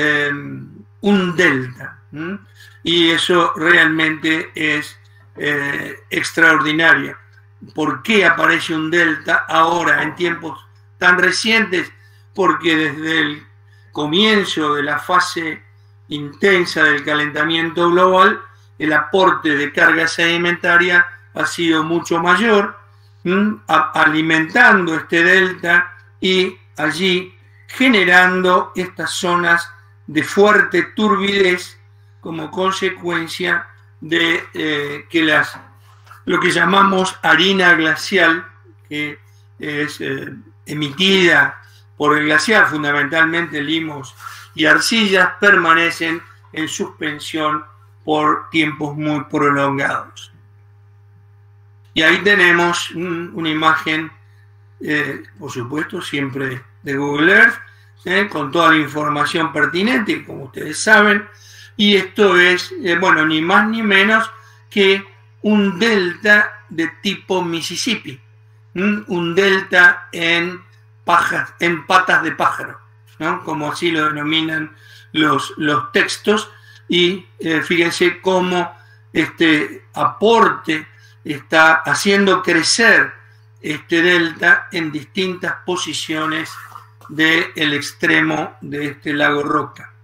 delta. Y eso realmente es extraordinario. ¿Por qué aparece un delta ahora, en tiempos tan recientes? Porque desde el comienzo de la fase intensa del calentamiento global, el aporte de carga sedimentaria ha sido mucho mayor, alimentando este delta y allí generando estas zonas de fuerte turbidez como consecuencia de lo que llamamos harina glacial, que es emitida por el glaciar, fundamentalmente limos y arcillas, permanecen en suspensión por tiempos muy prolongados. Y ahí tenemos una imagen, por supuesto, siempre de Google Earth, con toda la información pertinente, como ustedes saben, y esto es, bueno, ni más ni menos que un delta de tipo Mississippi, un delta en patas de pájaro, ¿no? Como así lo denominan los textos, y fíjense cómo este aporte está haciendo crecer este delta en distintas posiciones del extremo de este lago Roca.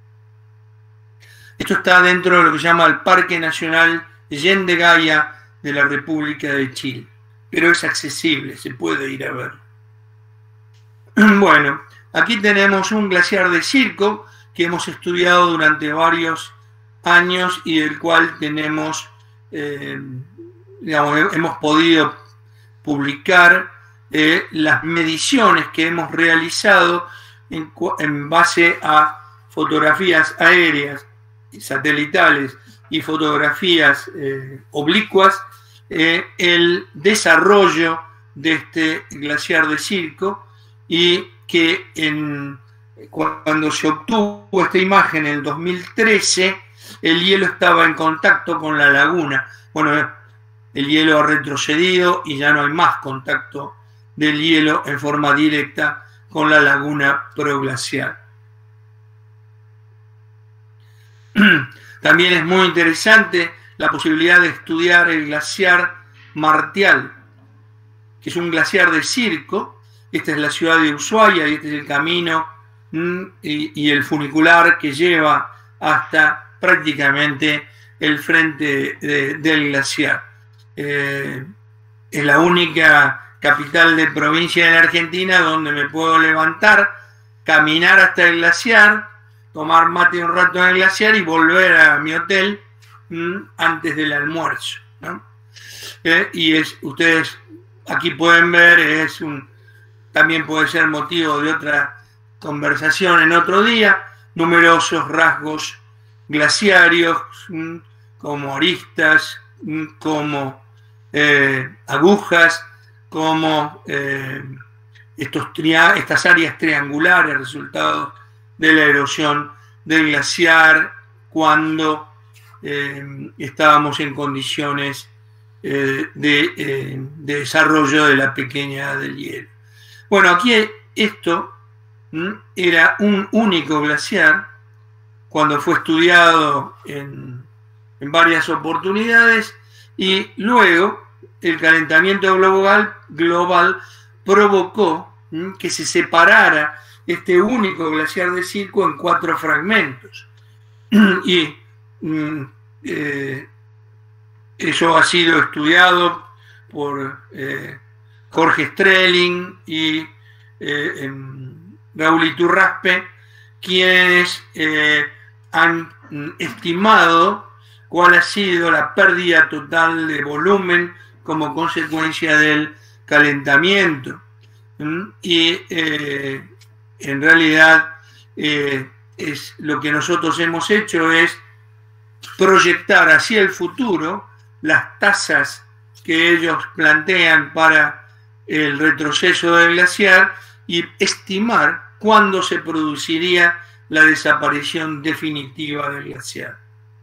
Esto está dentro de lo que se llama el Parque Nacional Yendegaia de la República de Chile, pero es accesible, se puede ir a ver. Bueno, aquí tenemos un glaciar de Circo que hemos estudiado durante varios años y del cual tenemos, hemos podido publicar las mediciones que hemos realizado en base a fotografías aéreas satelitales y fotografías oblicuas el desarrollo de este glaciar de Circo, y que cuando se obtuvo esta imagen en el 2013, el hielo estaba en contacto con la laguna. Bueno, el hielo ha retrocedido y ya no hay más contacto del hielo en forma directa con la laguna proglacial. También es muy interesante la posibilidad de estudiar el glaciar Martial, que es un glaciar de Circo. Esta es la ciudad de Ushuaia y este es el camino y el funicular que lleva hasta prácticamente el frente del glaciar. Es la única capital de provincia de la Argentina donde me puedo levantar, caminar hasta el glaciar, tomar mate un rato en el glaciar y volver a mi hotel antes del almuerzo, ¿no? Y ustedes aquí pueden ver, también puede ser motivo de otra conversación en otro día, numerosos rasgos glaciarios, como aristas, como agujas, como estas áreas triangulares, resultados de la erosión del glaciar cuando estábamos en condiciones de desarrollo de la pequeña edad del hielo. Bueno, aquí esto era un único glaciar cuando fue estudiado en varias oportunidades, y luego el calentamiento global provocó que se separara este único glaciar de Circo en 4 fragmentos. Y eso ha sido estudiado por Jorge Strehling y Raúl Iturraspe, quienes han estimado cuál ha sido la pérdida total de volumen como consecuencia del calentamiento. Y en realidad lo que nosotros hemos hecho es proyectar hacia el futuro las tasas que ellos plantean para el retroceso del glaciar y estimar cuándo se produciría la desaparición definitiva del glaciar.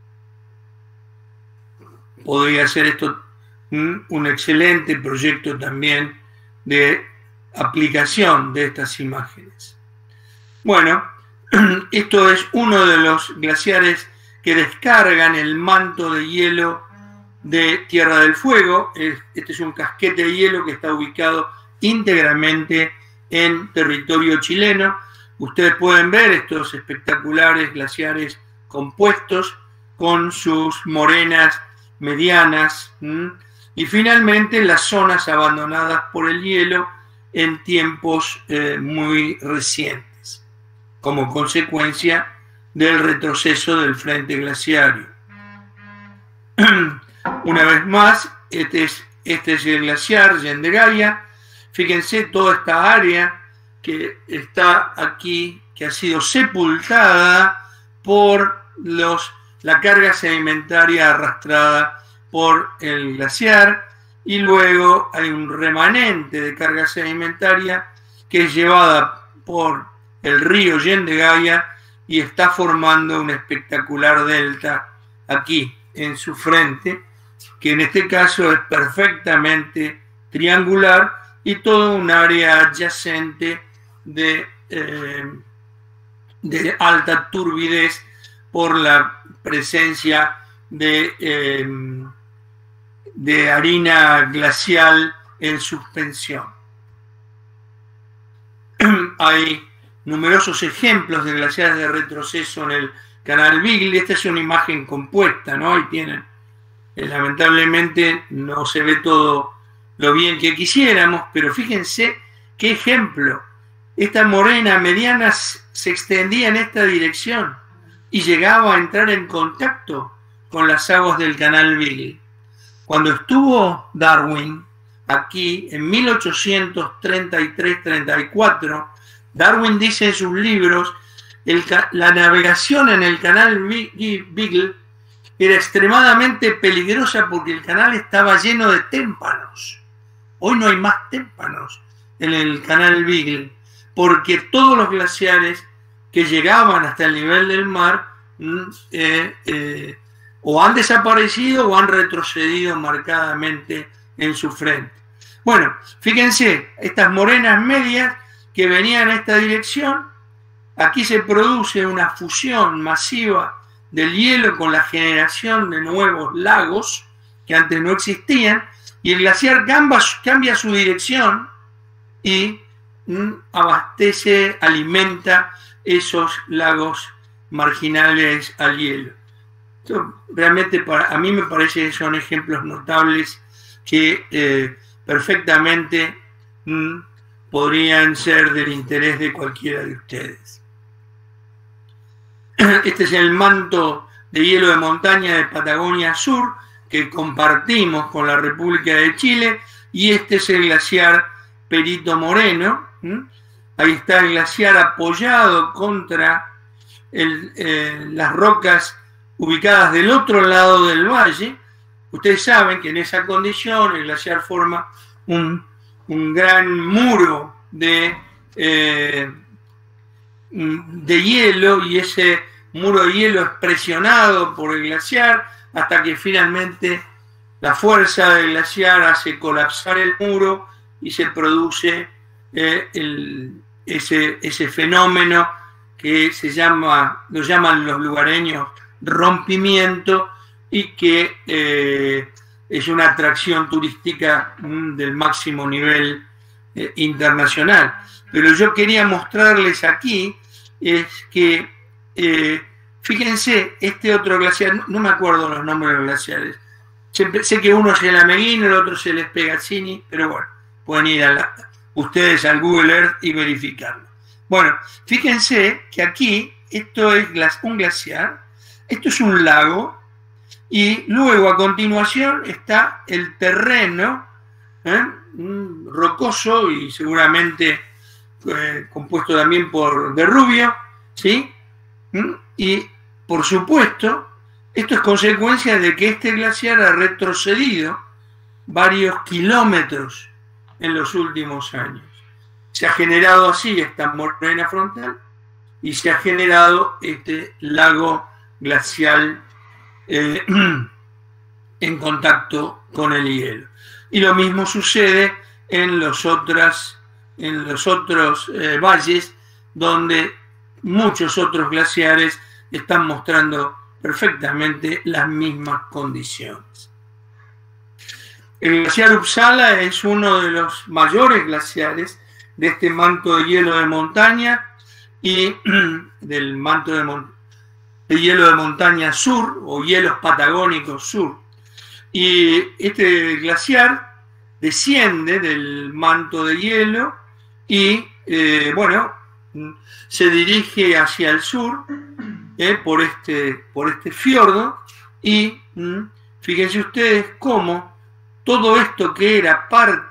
Podría ser esto un excelente proyecto también de aplicación de estas imágenes. Bueno, esto es uno de los glaciares que descargan el manto de hielo de Tierra del Fuego. Este es un casquete de hielo que está ubicado íntegramente en territorio chileno. Ustedes pueden ver estos espectaculares glaciares compuestos con sus morenas medianas y finalmente las zonas abandonadas por el hielo en tiempos muy recientes como consecuencia del retroceso del frente glaciario. Una vez más, este es el glaciar Yendegaia. Fíjense toda esta área que está aquí, que ha sido sepultada por la carga sedimentaria arrastrada por el glaciar, y luego hay un remanente de carga sedimentaria que es llevada por el río Yendegaia y está formando un espectacular delta aquí en su frente, que en este caso es perfectamente triangular, y toda un área adyacente de alta turbidez por la presencia de harina glacial en suspensión. Hay numerosos ejemplos de glaciares de retroceso en el canal Beagle. Esta es una imagen compuesta, ¿no? Ahí tienen. Lamentablemente no se ve todo lo bien que quisiéramos, pero fíjense qué ejemplo. Esta morena mediana se extendía en esta dirección y llegaba a entrar en contacto con las aguas del canal Beagle. Cuando estuvo Darwin aquí en 1833-34, Darwin dice en sus libros la navegación en el canal Beagle era extremadamente peligrosa porque el canal estaba lleno de témpanos. Hoy no hay más témpanos en el canal Beagle, porque todos los glaciares que llegaban hasta el nivel del mar o han desaparecido o han retrocedido marcadamente en su frente. Bueno, fíjense, estas morenas medias que venían en esta dirección, aquí se produce una fusión masiva del hielo con la generación de nuevos lagos que antes no existían, y el glaciar cambia su dirección y abastece, alimenta esos lagos marginales al hielo. Esto realmente a mí me parece que son ejemplos notables que perfectamente podrían ser del interés de cualquiera de ustedes. Este es el manto de hielo de montaña de Patagonia Sur que compartimos con la República de Chile, y este es el glaciar Perito Moreno. Ahí está el glaciar apoyado contra las rocas ubicadas del otro lado del valle. Ustedes saben que en esa condición el glaciar forma un gran muro de hielo, y ese muro de hielo es presionado por el glaciar hasta que finalmente la fuerza del glaciar hace colapsar el muro y se produce ese fenómeno que lo llaman los lugareños rompimiento, y que es una atracción turística del máximo nivel internacional. Pero yo quería mostrarles aquí es que fíjense, este otro glaciar, no me acuerdo los nombres de los glaciares, sé que uno es el Ameghino, el otro es el Spegacini, pero bueno, pueden ir ustedes al Google Earth y verificarlo. Bueno, fíjense que aquí esto es un glaciar, esto es un lago, y luego a continuación está el terreno rocoso y seguramente compuesto también por derrubio, ¿sí? Y por supuesto, esto es consecuencia de que este glaciar ha retrocedido varios kilómetros en los últimos años. Se ha generado así esta morena frontal y se ha generado este lago glacial en contacto con el hielo. Y lo mismo sucede en los otros valles, donde muchos otros glaciares están mostrando perfectamente las mismas condiciones. El glaciar Uppsala es uno de los mayores glaciares de este manto de hielo de montaña y del manto de hielo de montaña sur o hielos patagónicos sur. Y este glaciar desciende del manto de hielo y se dirige hacia el sur por este fiordo, y fíjense ustedes cómo todo esto que era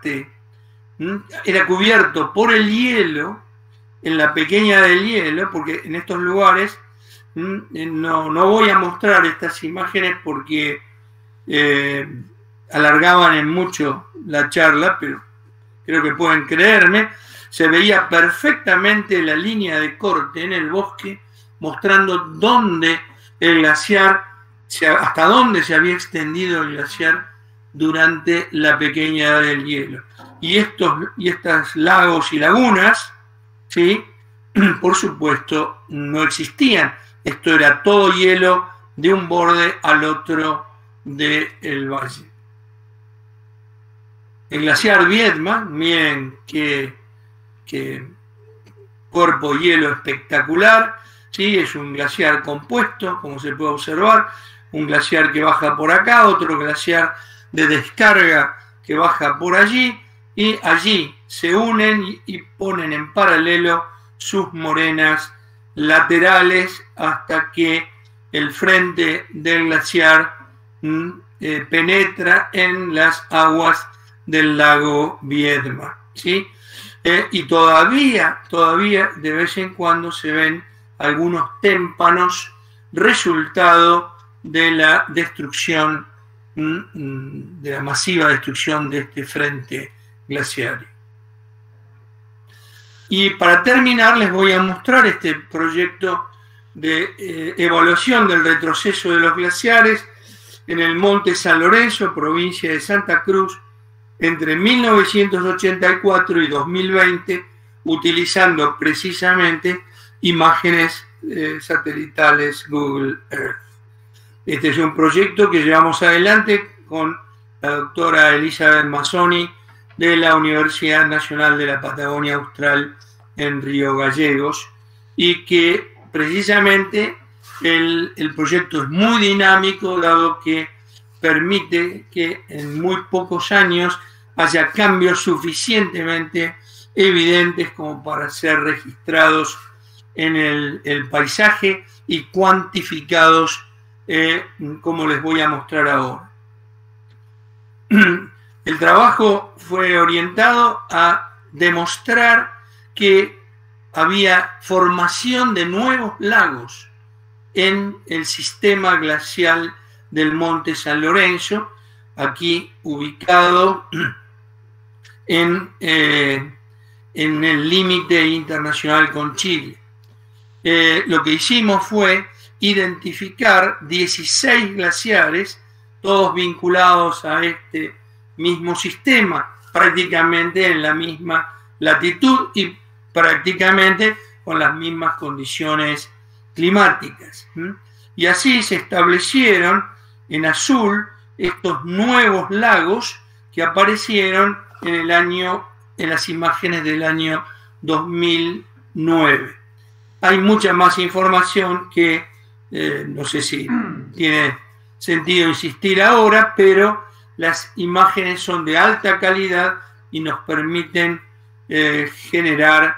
cubierto por el hielo, en la pequeña del hielo, porque en estos lugares no voy a mostrar estas imágenes porque alargaban en mucho la charla, pero creo que pueden creerme. Se veía perfectamente la línea de corte en el bosque, mostrando dónde el glaciar, hasta dónde se había extendido el glaciar durante la pequeña edad del hielo. Y estos lagos y lagunas, ¿sí?, por supuesto, no existían. Esto era todo hielo de un borde al otro del valle. El glaciar Viedma, miren qué cuerpo de hielo espectacular, ¿sí? Es un glaciar compuesto, como se puede observar, un glaciar que baja por acá, otro glaciar de descarga que baja por allí, y allí se unen y ponen en paralelo sus morenas laterales hasta que el frente del glaciar penetra en las aguas del lago Viedma, ¿sí? Y todavía de vez en cuando se ven algunos témpanos, resultado de la destrucción, de la masiva destrucción de este frente glaciario. Y para terminar les voy a mostrar este proyecto de evaluación del retroceso de los glaciares en el Monte San Lorenzo, provincia de Santa Cruz, entre 1984 y 2020, utilizando precisamente imágenes satelitales Google Earth. Este es un proyecto que llevamos adelante con la doctora Elizabeth Mazzoni de la Universidad Nacional de la Patagonia Austral en Río Gallegos, y que precisamente el proyecto es muy dinámico, dado que permite que en muy pocos años haya cambios suficientemente evidentes como para ser registrados en el paisaje y cuantificados, como les voy a mostrar ahora. El trabajo fue orientado a demostrar que había formación de nuevos lagos en el sistema glacial del Monte San Lorenzo, aquí ubicado en el límite internacional con Chile. Lo que hicimos fue identificar 16 glaciares, todos vinculados a este mismo sistema, prácticamente en la misma latitud y prácticamente con las mismas condiciones climáticas. Y así se establecieron en azul estos nuevos lagos que aparecieron en las imágenes del año 2009. Hay mucha más información que no sé si tiene sentido insistir ahora, pero las imágenes son de alta calidad y nos permiten generar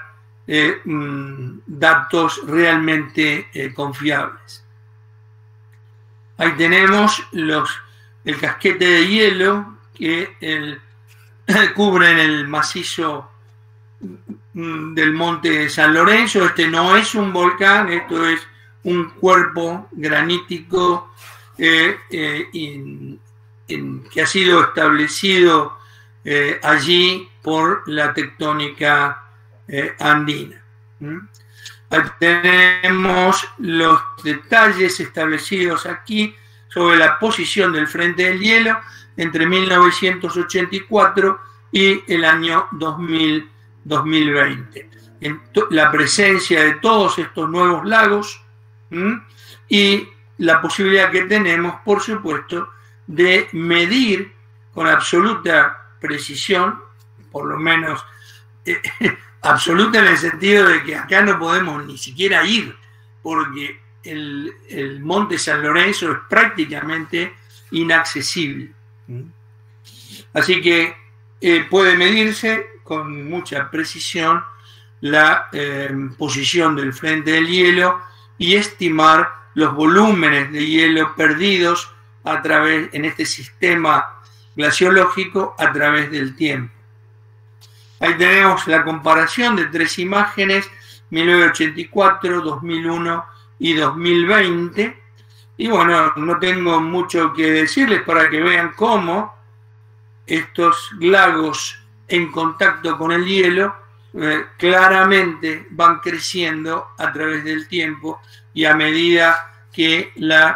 datos realmente confiables. Ahí tenemos el casquete de hielo que cubren el macizo del Monte San Lorenzo. Este no es un volcán, esto es un cuerpo granítico que ha sido establecido allí por la tectónica andina. Ahí tenemos los detalles establecidos aquí sobre la posición del frente del hielo entre 1984 y el año 2020. La presencia de todos estos nuevos lagos y la posibilidad que tenemos, por supuesto, de medir con absoluta precisión, por lo menos absoluta en el sentido de que acá no podemos ni siquiera ir, porque el Monte San Lorenzo es prácticamente inaccesible. Así que puede medirse con mucha precisión la posición del frente del hielo y estimar los volúmenes de hielo perdidos en este sistema glaciológico a través del tiempo. Ahí tenemos la comparación de tres imágenes, 1984, 2001 y 2020. Y bueno, no tengo mucho que decirles para que vean cómo estos lagos en contacto con el hielo claramente van creciendo a través del tiempo y a medida que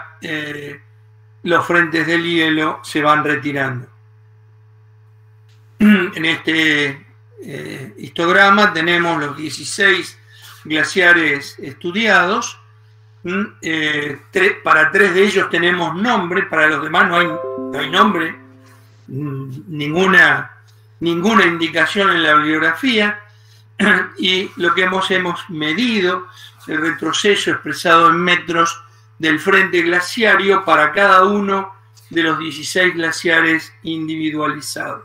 los frentes del hielo se van retirando. En este histograma tenemos los 16 glaciares estudiados. Para 3 de ellos tenemos nombre, para los demás no hay nombre, ninguna indicación en la bibliografía, y lo que hemos medido el retroceso expresado en metros del frente glaciario para cada uno de los 16 glaciares individualizados.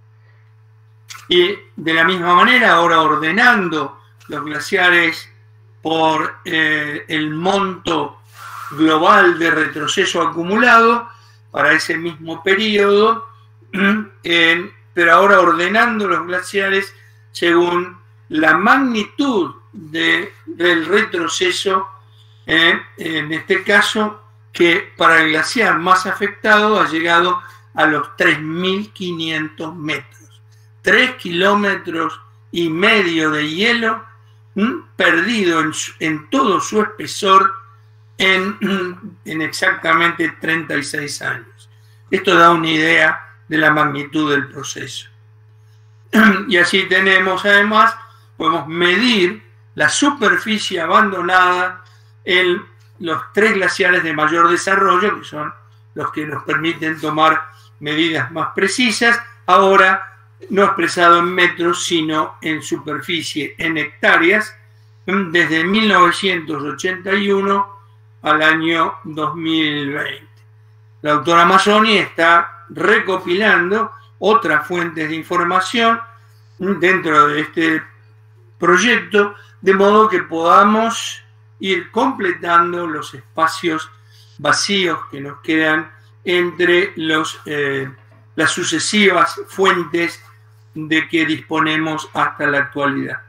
Y de la misma manera, ahora ordenando los glaciares por el monto global de retroceso acumulado para ese mismo periodo, pero ahora ordenando los glaciares según la magnitud del retroceso, en este caso, que para el glaciar más afectado ha llegado a los 3.500 metros. 3,5 kilómetros de hielo perdido en todo su espesor en exactamente 36 años. Esto da una idea de la magnitud del proceso. Y así tenemos, además, podemos medir la superficie abandonada en los 3 glaciares de mayor desarrollo, que son los que nos permiten tomar medidas más precisas, ahora no expresado en metros, sino en superficie, en hectáreas, desde 1981 al año 2020. La autora Mazzoni está recopilando otras fuentes de información dentro de este proyecto, de modo que podamos ir completando los espacios vacíos que nos quedan entre las sucesivas fuentes de que disponemos hasta la actualidad.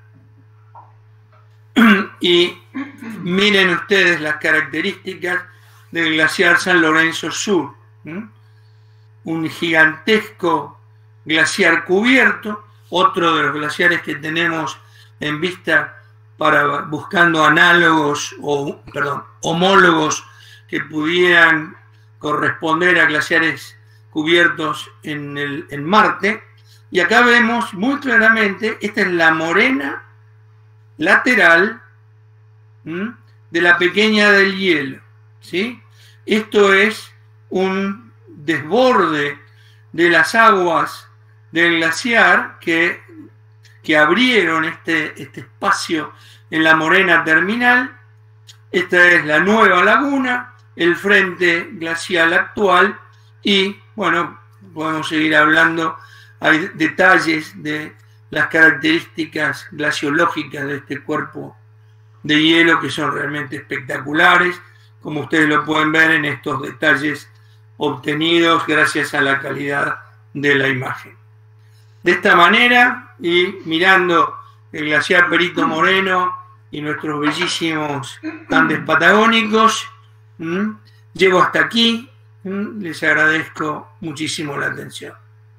Y miren ustedes las características del glaciar San Lorenzo Sur. Un gigantesco glaciar cubierto, otro de los glaciares que tenemos en vista para buscando análogos homólogos que pudieran corresponder a glaciares cubiertos en Marte. Y acá vemos muy claramente, esta es la morena lateral de la pequeña del hielo, ¿sí? Esto es un desborde de las aguas del glaciar que abrieron este espacio en la morena terminal. Esta es la nueva laguna, el frente glacial actual, y bueno, podemos seguir hablando. Hay detalles de las características glaciológicas de este cuerpo de hielo que son realmente espectaculares, como ustedes lo pueden ver en estos detalles obtenidos gracias a la calidad de la imagen. De esta manera, y mirando el glaciar Perito Moreno y nuestros bellísimos Andes patagónicos, llego hasta aquí. Les agradezco muchísimo la atención.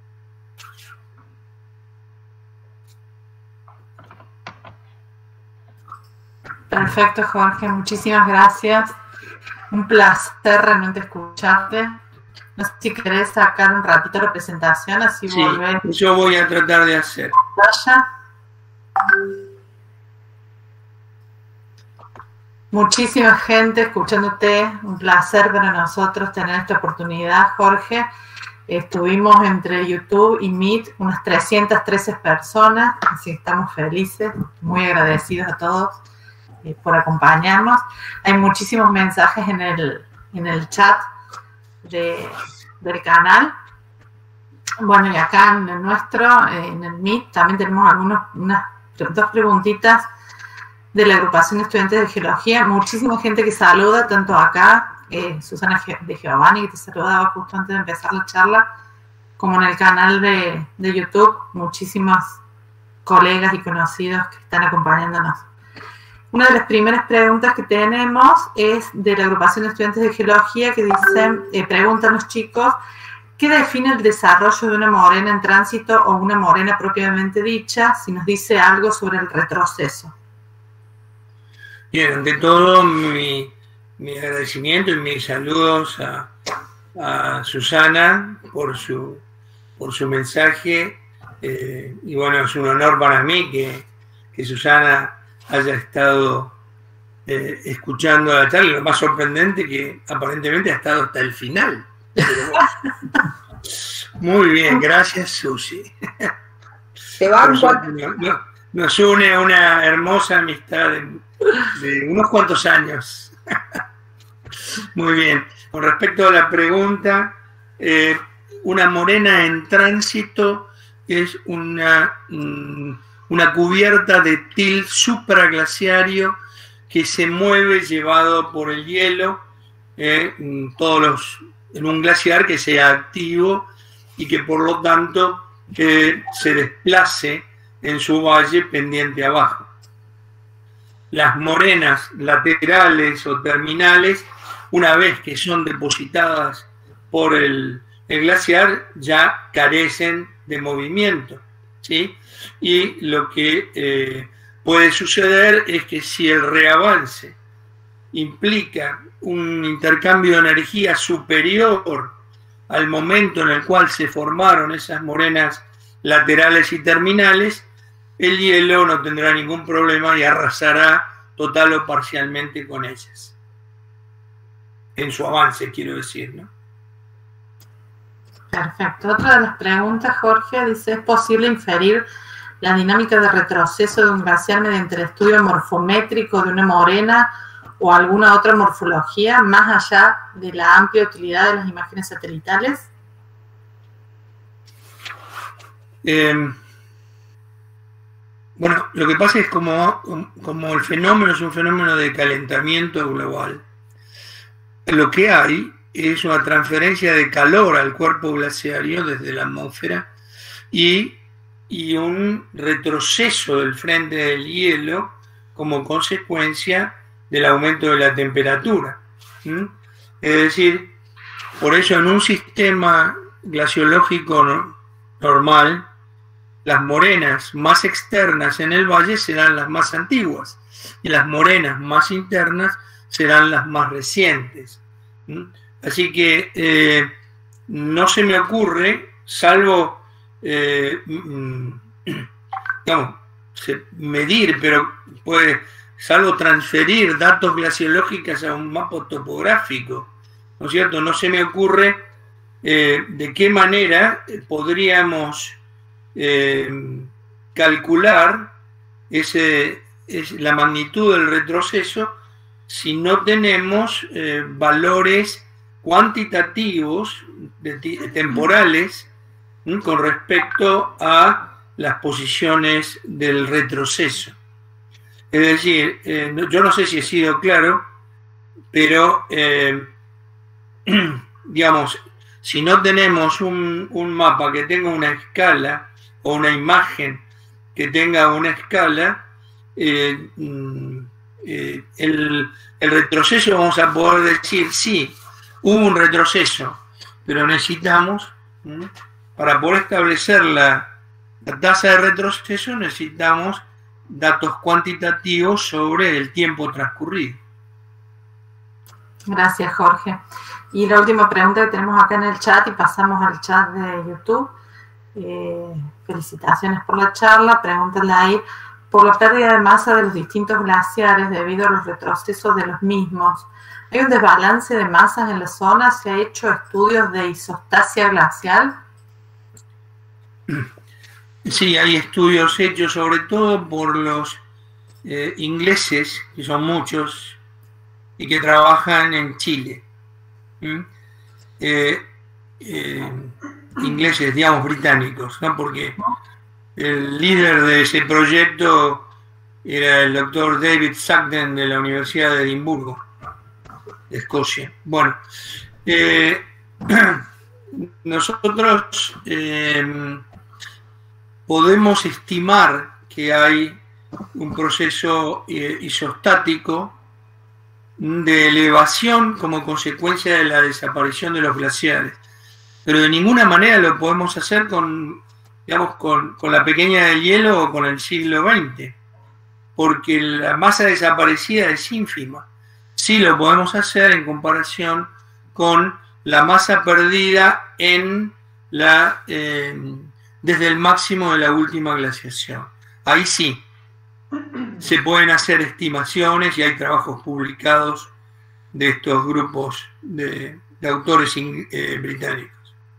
Perfecto, Jorge, muchísimas gracias. Un placer realmente escucharte. No sé si querés sacar un ratito la presentación, así sí, volver. Yo voy a tratar de hacer. Muchísima gente escuchándote. Un placer para nosotros tener esta oportunidad, Jorge. Estuvimos entre YouTube y Meet unas 313 personas, así que estamos felices, muy agradecidos a todos por acompañarnos. Hay muchísimos mensajes en el chat del canal. Bueno, y acá en el nuestro, en el Meet, también tenemos unas 2 preguntitas de la agrupación de estudiantes de geología. Muchísima gente que saluda, tanto acá, Susana de Giovanni, que te saludaba justo antes de empezar la charla, como en el canal de YouTube, muchísimos colegas y conocidos que están acompañándonos. Una de las primeras preguntas que tenemos es de la agrupación de estudiantes de geología, que dicen, preguntan los chicos, ¿qué define el desarrollo de una morena en tránsito o una morena propiamente dicha? Si nos dice algo sobre el retroceso. Bien, ante todo mi agradecimiento y mis saludos a Susana por su mensaje, y bueno, es un honor para mí que Susana haya estado escuchando la charla. Lo más sorprendente que aparentemente ha estado hasta el final. Muy bien, gracias, Susi. Nos une una hermosa amistad de unos cuantos años. Muy bien. Con respecto a la pregunta, una morena en tránsito es una cubierta de til supraglaciario que se mueve llevado por el hielo, en un glaciar que sea activo y que por lo tanto se desplace en su valle pendiente abajo. Las morenas laterales o terminales, una vez que son depositadas por el glaciar, ya carecen de movimiento, ¿sí? Y lo que puede suceder es que si el reavance implica un intercambio de energía superior al momento en el cual se formaron esas morenas laterales y terminales, el hielo no tendrá ningún problema y arrasará total o parcialmente con ellas. En su avance, quiero decir, ¿no? Perfecto. Otra de las preguntas, Jorge, dice, ¿es posible inferir la dinámica de retroceso de un glaciar mediante el estudio morfométrico de una morena o alguna otra morfología, más allá de la amplia utilidad de las imágenes satelitales? Bueno, lo que pasa es como el fenómeno es un fenómeno de calentamiento global, lo que hay es una transferencia de calor al cuerpo glaciario desde la atmósfera y un retroceso del frente del hielo como consecuencia del aumento de la temperatura. Es decir, por eso en un sistema glaciológico normal, las morenas más externas en el valle serán las más antiguas y las morenas más internas serán las más recientes. Así que no se me ocurre, salvo digamos, medir, pero salvo transferir datos glaciológicos a un mapa topográfico, ¿no es cierto? No se me ocurre de qué manera podríamos calcular la magnitud del retroceso si no tenemos valores cuantitativos temporales con respecto a las posiciones del retroceso. Es decir, yo no sé si he sido claro, pero digamos, si no tenemos un mapa que tenga una escala o una imagen que tenga una escala, el retroceso vamos a poder decir, sí, hubo un retroceso, pero necesitamos, para poder establecer la tasa de retroceso, necesitamos datos cuantitativos sobre el tiempo transcurrido. Gracias, Jorge. Y la última pregunta que tenemos acá en el chat, y pasamos al chat de YouTube. Felicitaciones por la charla. Pregúntale ahí, por la pérdida de masa de los distintos glaciares debido a los retrocesos de los mismos, ¿hay un desbalance de masas en la zona? ¿Se ha hecho estudios de isostasia glacial? Sí, hay estudios hechos sobre todo por los ingleses, que son muchos, y que trabajan en Chile. Ingleses, digamos, británicos, ¿no? Porque el líder de ese proyecto era el doctor David Sugden de la Universidad de Edimburgo, de Escocia. Bueno, nosotros podemos estimar que hay un proceso isostático de elevación como consecuencia de la desaparición de los glaciares, pero de ninguna manera lo podemos hacer con la pequeña del hielo o con el siglo XX, porque la masa desaparecida es ínfima. Sí lo podemos hacer en comparación con la masa perdida desde el máximo de la última glaciación. Ahí sí se pueden hacer estimaciones y hay trabajos publicados de estos grupos de autores británicos.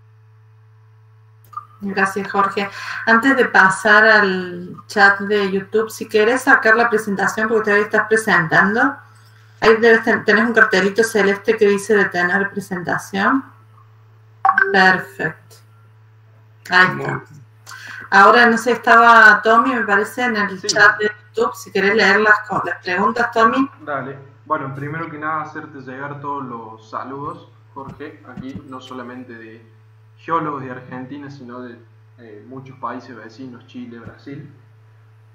Gracias, Jorge. Antes de pasar al chat de YouTube, si querés sacar la presentación porque todavía estás presentando, ahí tenés un cartelito celeste que dice detener presentación. Perfecto. Ahí está. Ahora, no sé, estaba Tommy, me parece, en el chat de YouTube. Si querés leer las preguntas, Tommy. Dale. Bueno, primero que nada, hacerte llegar todos los saludos, Jorge, aquí no solamente de geólogos de Argentina, sino de muchos países vecinos, Chile, Brasil.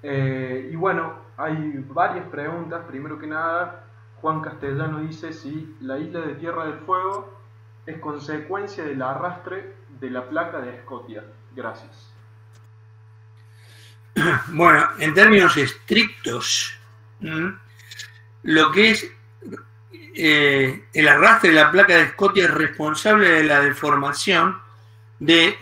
Y bueno, hay varias preguntas. Primero que nada, Juan Castellano dice si la isla de Tierra del Fuego es consecuencia del arrastre de la placa de Scotia. Gracias. Bueno, en términos estrictos, lo que es el arrastre de la placa de Scotia es responsable de la deformación de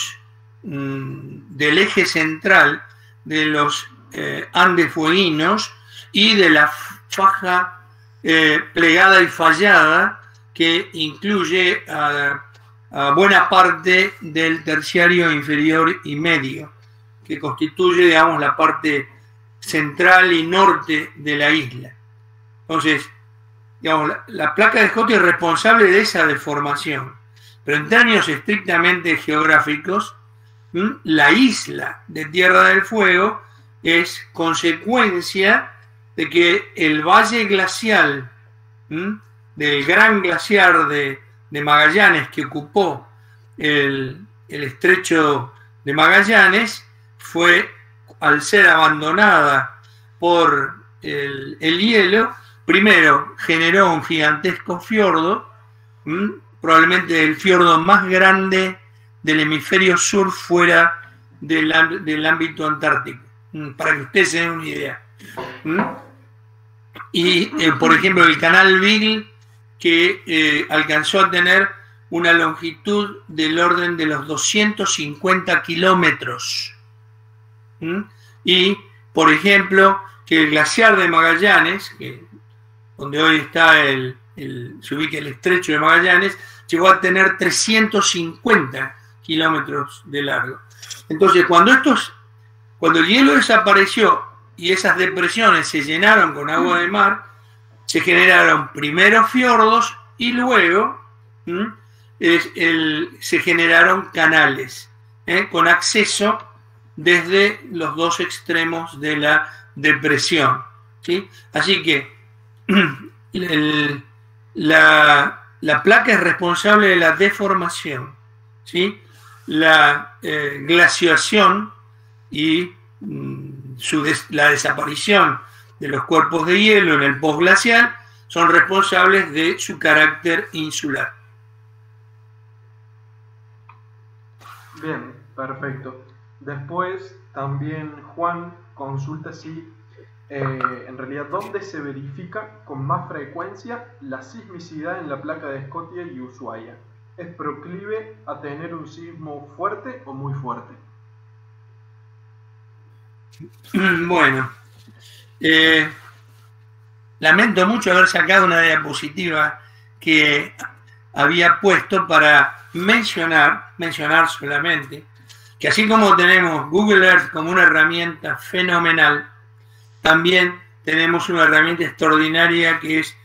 del eje central de los Andes fueguinos y de la faja plegada y fallada que incluye a buena parte del terciario inferior y medio, que constituye, digamos, la parte central y norte de la isla. Entonces, digamos, la placa de Scotia es responsable de esa deformación, pero en términos estrictamente geográficos, la isla de Tierra del Fuego es consecuencia de que el valle glacial del gran glaciar de Magallanes, que ocupó el estrecho de Magallanes, fue, al ser abandonada por el hielo, primero generó un gigantesco fiordo, probablemente el fiordo más grande del hemisferio sur fuera del ámbito antártico, para que ustedes se den una idea. Y, por ejemplo, el canal Beagle, que alcanzó a tener una longitud del orden de los 250 kilómetros. Y, por ejemplo, que el glaciar de Magallanes, donde hoy está se ubica el estrecho de Magallanes, llegó a tener 350 kilómetros de largo. Entonces, cuando el hielo desapareció y esas depresiones se llenaron con agua de mar, se generaron primero fiordos y luego se generaron canales con acceso desde los dos extremos de la depresión, ¿sí? Así que la placa es responsable de la deformación, ¿sí? La glaciación y la desaparición de los cuerpos de hielo en el posglacial son responsables de su carácter insular. Bien, perfecto. Después también Juan consulta si en realidad dónde se verifica con más frecuencia la sismicidad en la placa de Scotia y Ushuaia. ¿Es proclive a tener un sismo fuerte o muy fuerte? Bueno, lamento mucho haber sacado una diapositiva que había puesto para mencionar solamente que así como tenemos Google Earth como una herramienta fenomenal, también tenemos una herramienta extraordinaria que es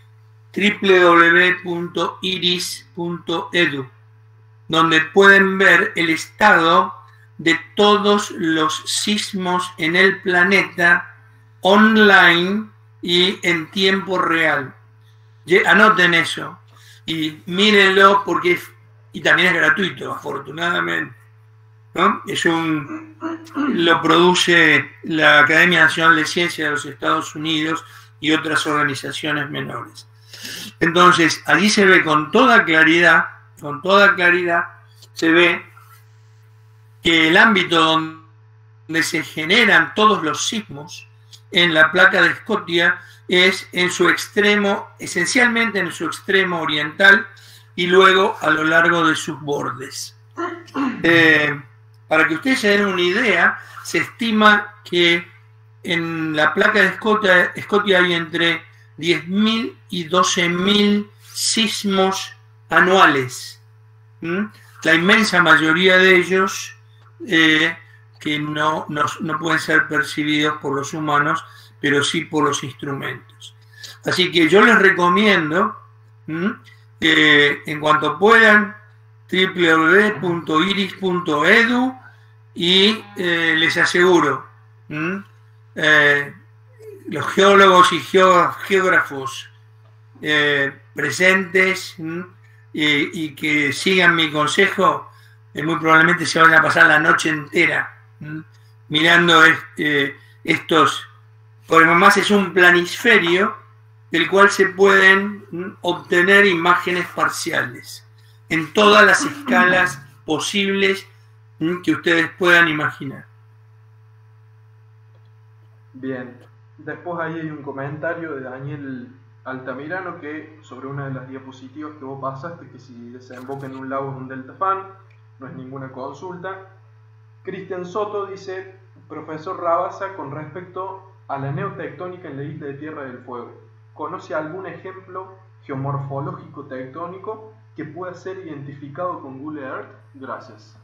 www.iris.edu, donde pueden ver el estado de todos los sismos en el planeta online y en tiempo real. Anoten eso y mírenlo porque y también es gratuito, afortunadamente, ¿no? Lo produce la Academia Nacional de Ciencias de los Estados Unidos y otras organizaciones menores. Entonces, allí se ve con toda claridad, se ve que el ámbito donde se generan todos los sismos en la placa de Scotia es en su extremo, esencialmente en su extremo oriental y luego a lo largo de sus bordes. Para que ustedes se den una idea, se estima que en la placa de Scotia hay entre 10.000 y 12.000 sismos anuales. La inmensa mayoría de ellos que no pueden ser percibidos por los humanos, pero sí por los instrumentos. Así que yo les recomiendo en cuanto puedan www.iris.edu y les aseguro los geólogos y geógrafos presentes y que sigan mi consejo, muy probablemente se van a pasar la noche entera mirando porque además es un planisferio del cual se pueden obtener imágenes parciales en todas las escalas posibles que ustedes puedan imaginar. Bien, después ahí hay un comentario de Daniel Altamirano que sobre una de las diapositivas que vos pasaste, que si desemboca en un lago es un deltafán, no es ninguna consulta. Cristian Soto dice, profesor Rabasa, con respecto a la neotectónica en la isla de Tierra del Fuego, ¿conoce algún ejemplo geomorfológico tectónico que pueda ser identificado con Google Earth? Gracias.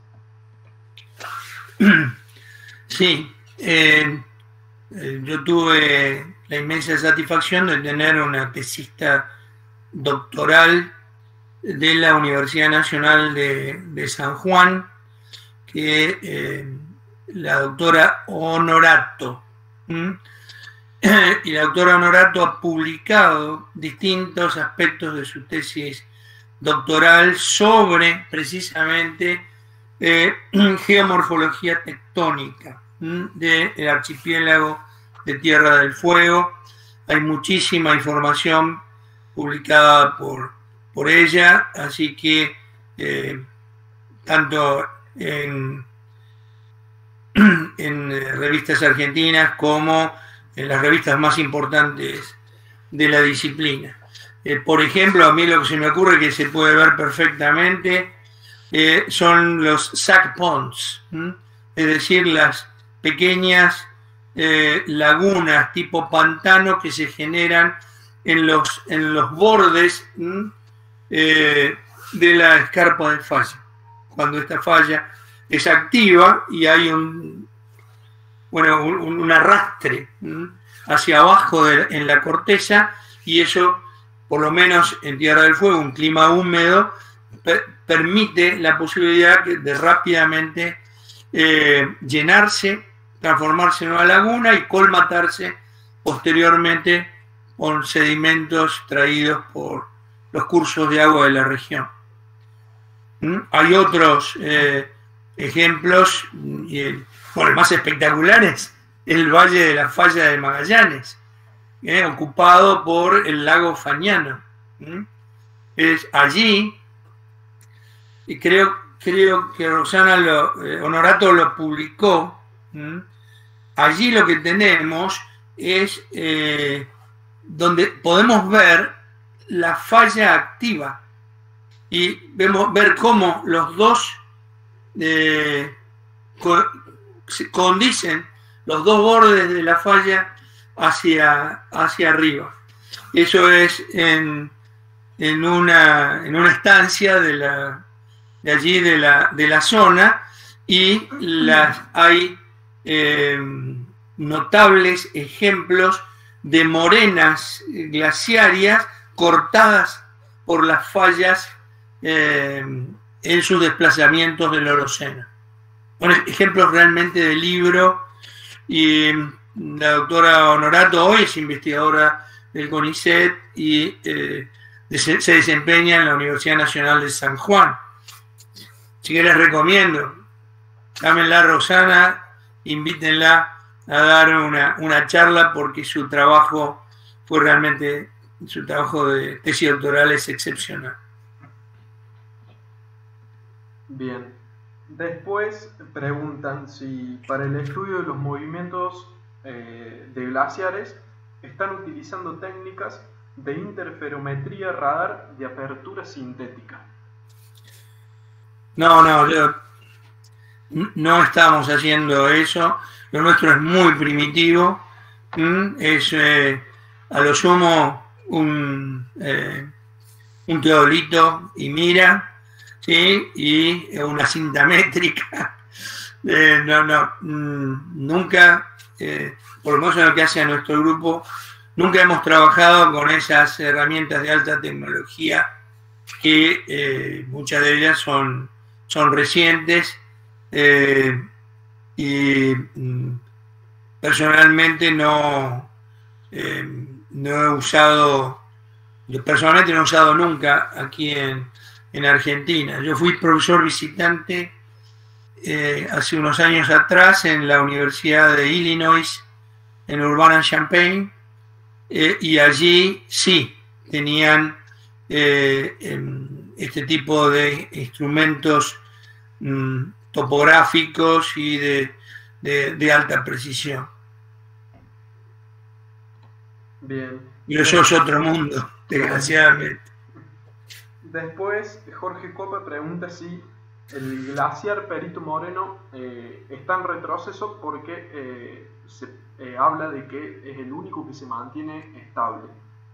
Sí, yo tuve la inmensa satisfacción de tener una tesista doctoral de la Universidad Nacional de San Juan, que la doctora Honorato. Y la doctora Honorato ha publicado distintos aspectos de su tesis doctoral sobre precisamente geomorfología tectónica del archipiélago de Tierra del Fuego. Hay muchísima información publicada por ella, así que tanto en revistas argentinas como en las revistas más importantes de la disciplina. Por ejemplo, a mí lo que se me ocurre que se puede ver perfectamente son los sac ponds, es decir, las pequeñas lagunas tipo pantano que se generan en los bordes de la escarpa de falla. Cuando esta falla es activa y hay un arrastre hacia abajo en la corteza, y eso, por lo menos en Tierra del Fuego, un clima húmedo, permite la posibilidad de rápidamente llenarse, transformarse en una laguna y colmatarse posteriormente con sedimentos traídos por los cursos de agua de la región. Hay otros ejemplos, y el más espectacular es el Valle de la Falla de Magallanes, ocupado por el lago Fañano. Es allí, y creo que Rosana Honorato lo publicó. Allí lo que tenemos es donde podemos ver la falla activa y ver cómo los dos condicen los dos bordes de la falla hacia arriba. Eso es en una estancia de allí de la zona, y hay notables ejemplos de morenas glaciarias cortadas por las fallas en sus desplazamientos del Holoceno. Bueno, ejemplos realmente de libro, y la doctora Honorato hoy es investigadora del CONICET y se desempeña en la Universidad Nacional de San Juan. Así que les recomiendo, llámenla a Rosana, invítenla a dar una charla, porque su trabajo de tesis doctoral es excepcional. Bien. Después preguntan si para el estudio de los movimientos de glaciares están utilizando técnicas de interferometría radar de apertura sintética. No, no estamos haciendo eso. Lo nuestro es muy primitivo. Es a lo sumo un teodolito y mira, ¿sí? Y una cinta métrica. Nunca, por lo menos en lo que hace a nuestro grupo, nunca hemos trabajado con esas herramientas de alta tecnología, que muchas de ellas son recientes, y personalmente no he usado nunca aquí en Argentina. Yo fui profesor visitante hace unos años atrás en la Universidad de Illinois en Urbana-Champaign, y allí sí tenían este tipo de instrumentos topográficos y de alta precisión. Bien. Y eso es otro mundo, desgraciadamente. Después, Jorge Copa pregunta si el glaciar Perito Moreno está en retroceso porque se habla de que es el único que se mantiene estable.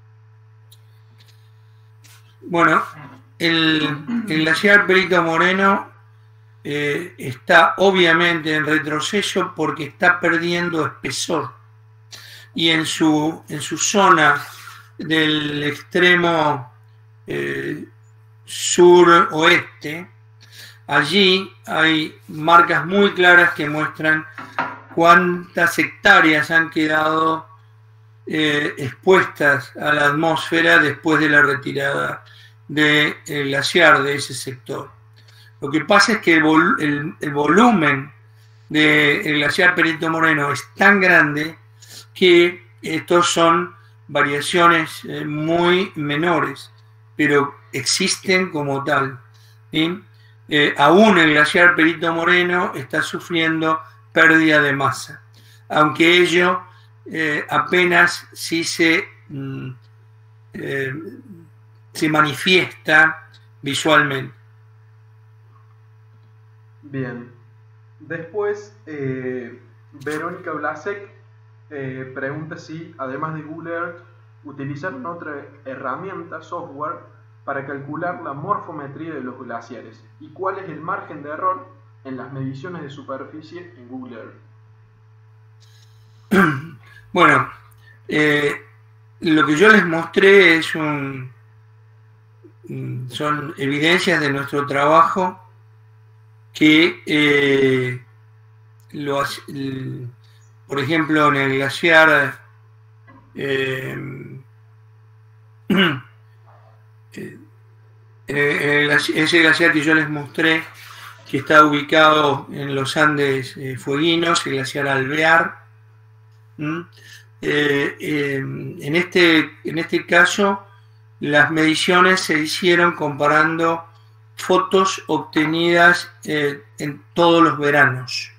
Bueno, el glaciar Perito Moreno está obviamente en retroceso porque está perdiendo espesor. Y en su zona del extremo sur-oeste, allí hay marcas muy claras que muestran cuántas hectáreas han quedado expuestas a la atmósfera después de la retirada del glaciar de ese sector. Lo que pasa es que el volumen del glaciar Perito Moreno es tan grande que estos son variaciones muy menores, pero existen como tal, ¿sí? Aún el glaciar Perito Moreno está sufriendo pérdida de masa, aunque ello apenas sí se manifiesta visualmente. Bien. Después, Verónica Blasek pregunta si, además de Google Earth, utilizaron otra herramienta, software, para calcular la morfometría de los glaciares y cuál es el margen de error en las mediciones de superficie en Google Earth. Bueno, lo que yo les mostré son evidencias de nuestro trabajo que por ejemplo, en el glaciar ese glaciar que yo les mostré, que está ubicado en los Andes fueguinos, el glaciar Alvear. En este caso, las mediciones se hicieron comparando fotos obtenidas en todos los veranos.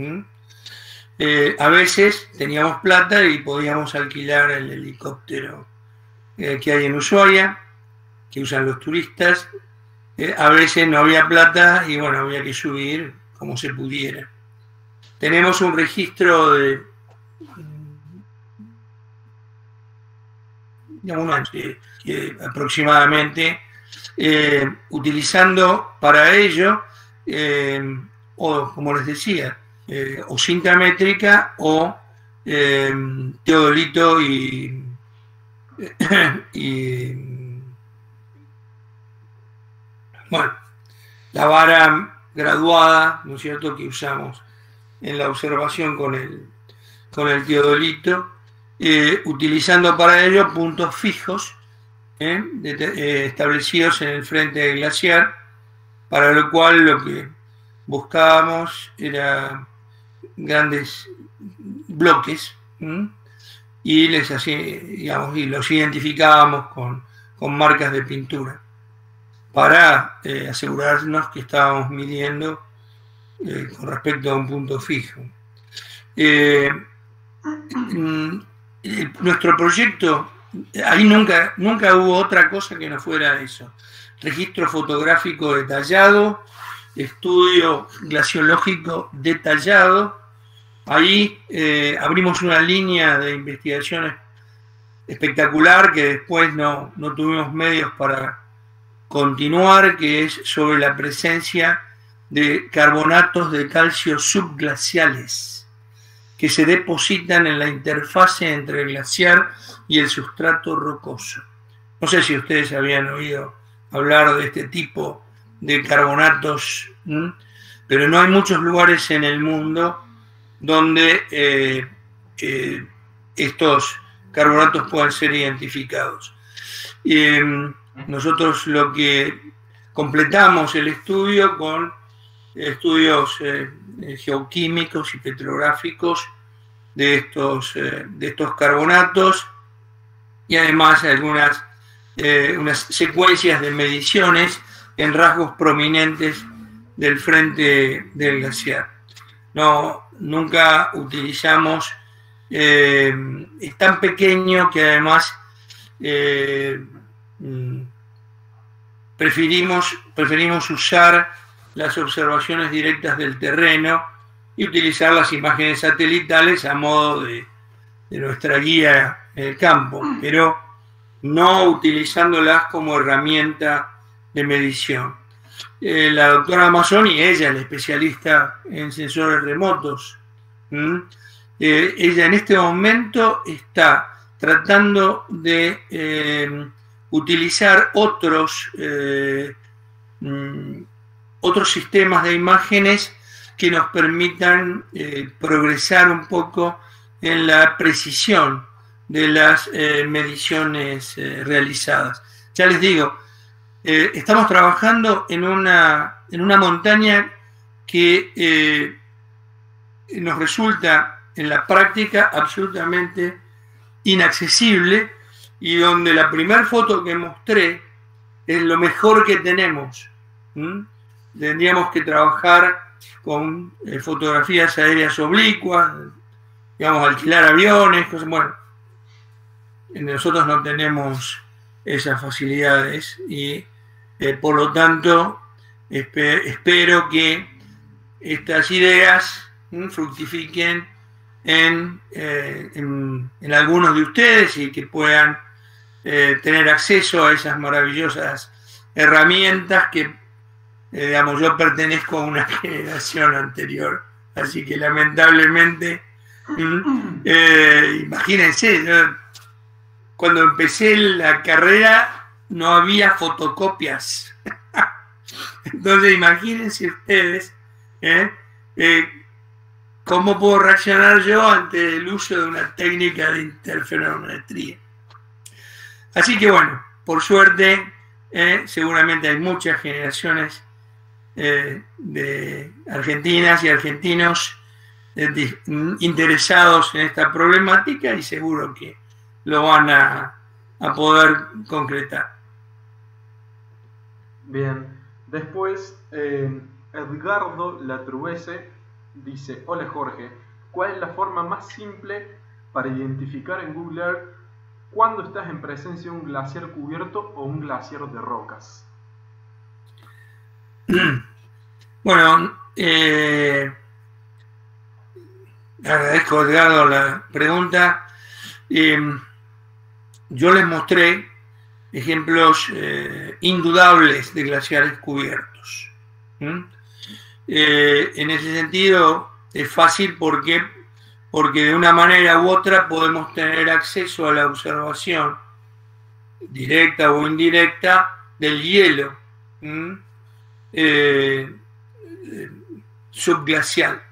A veces teníamos plata y podíamos alquilar el helicóptero que hay en Ushuaia, que usan los turistas. A veces no había plata y bueno, había que subir como se pudiera. Tenemos un registro de aproximadamente, utilizando para ello, o como les decía, o cinta métrica o teodolito y bueno, la vara graduada, ¿no es cierto?, que usamos en la observación con el teodolito, utilizando para ello puntos fijos establecidos en el frente del glaciar, para lo cual lo que buscábamos era grandes bloques y y los identificábamos con marcas de pintura para asegurarnos que estábamos midiendo con respecto a un punto fijo. Nuestro proyecto, ahí nunca hubo otra cosa que no fuera eso: registro fotográfico detallado, estudio glaciológico detallado. Ahí abrimos una línea de investigaciones espectacular que después no tuvimos medios para continuar, que es sobre la presencia de carbonatos de calcio subglaciales que se depositan en la interfase entre el glaciar y el sustrato rocoso. No sé si ustedes habían oído hablar de este tipo de carbonatos, pero no hay muchos lugares en el mundo donde estos carbonatos puedan ser identificados. Nosotros lo que completamos el estudio con estudios geoquímicos y petrográficos de estos carbonatos, y además algunas unas secuencias de mediciones en rasgos prominentes del frente del glaciar. Nunca utilizamos, es tan pequeño que además preferimos usar las observaciones directas del terreno y utilizar las imágenes satelitales a modo de nuestra guía en el campo, pero no utilizándolas como herramienta de medición. La doctora Mazzoni, ella es la especialista en sensores remotos. Ella en este momento está tratando de utilizar otros sistemas de imágenes que nos permitan progresar un poco en la precisión de las mediciones realizadas. Ya les digo, estamos trabajando en una montaña que nos resulta en la práctica absolutamente inaccesible y donde la primera foto que mostré es lo mejor que tenemos. Tendríamos que trabajar con fotografías aéreas oblicuas, digamos, alquilar aviones, cosas. Bueno, nosotros no tenemos esas facilidades y por lo tanto espero que estas ideas fructifiquen en algunos de ustedes y que puedan tener acceso a esas maravillosas herramientas que, digamos, yo pertenezco a una generación anterior, así que lamentablemente, imagínense, cuando empecé la carrera no había fotocopias. Entonces imagínense ustedes cómo puedo reaccionar yo ante el uso de una técnica de interferometría. Así que bueno, por suerte, seguramente hay muchas generaciones de argentinas y argentinos interesados en esta problemática y seguro que lo van a poder concretar. Bien, después Edgardo Latruese dice: hola Jorge, ¿cuál es la forma más simple para identificar en Google Earth cuando estás en presencia de un glaciar cubierto o un glaciar de rocas? Bueno, agradezco, Edgardo, la pregunta. Yo les mostré ejemplos indudables de glaciares cubiertos. En ese sentido es fácil porque de una manera u otra podemos tener acceso a la observación directa o indirecta del hielo subglacial.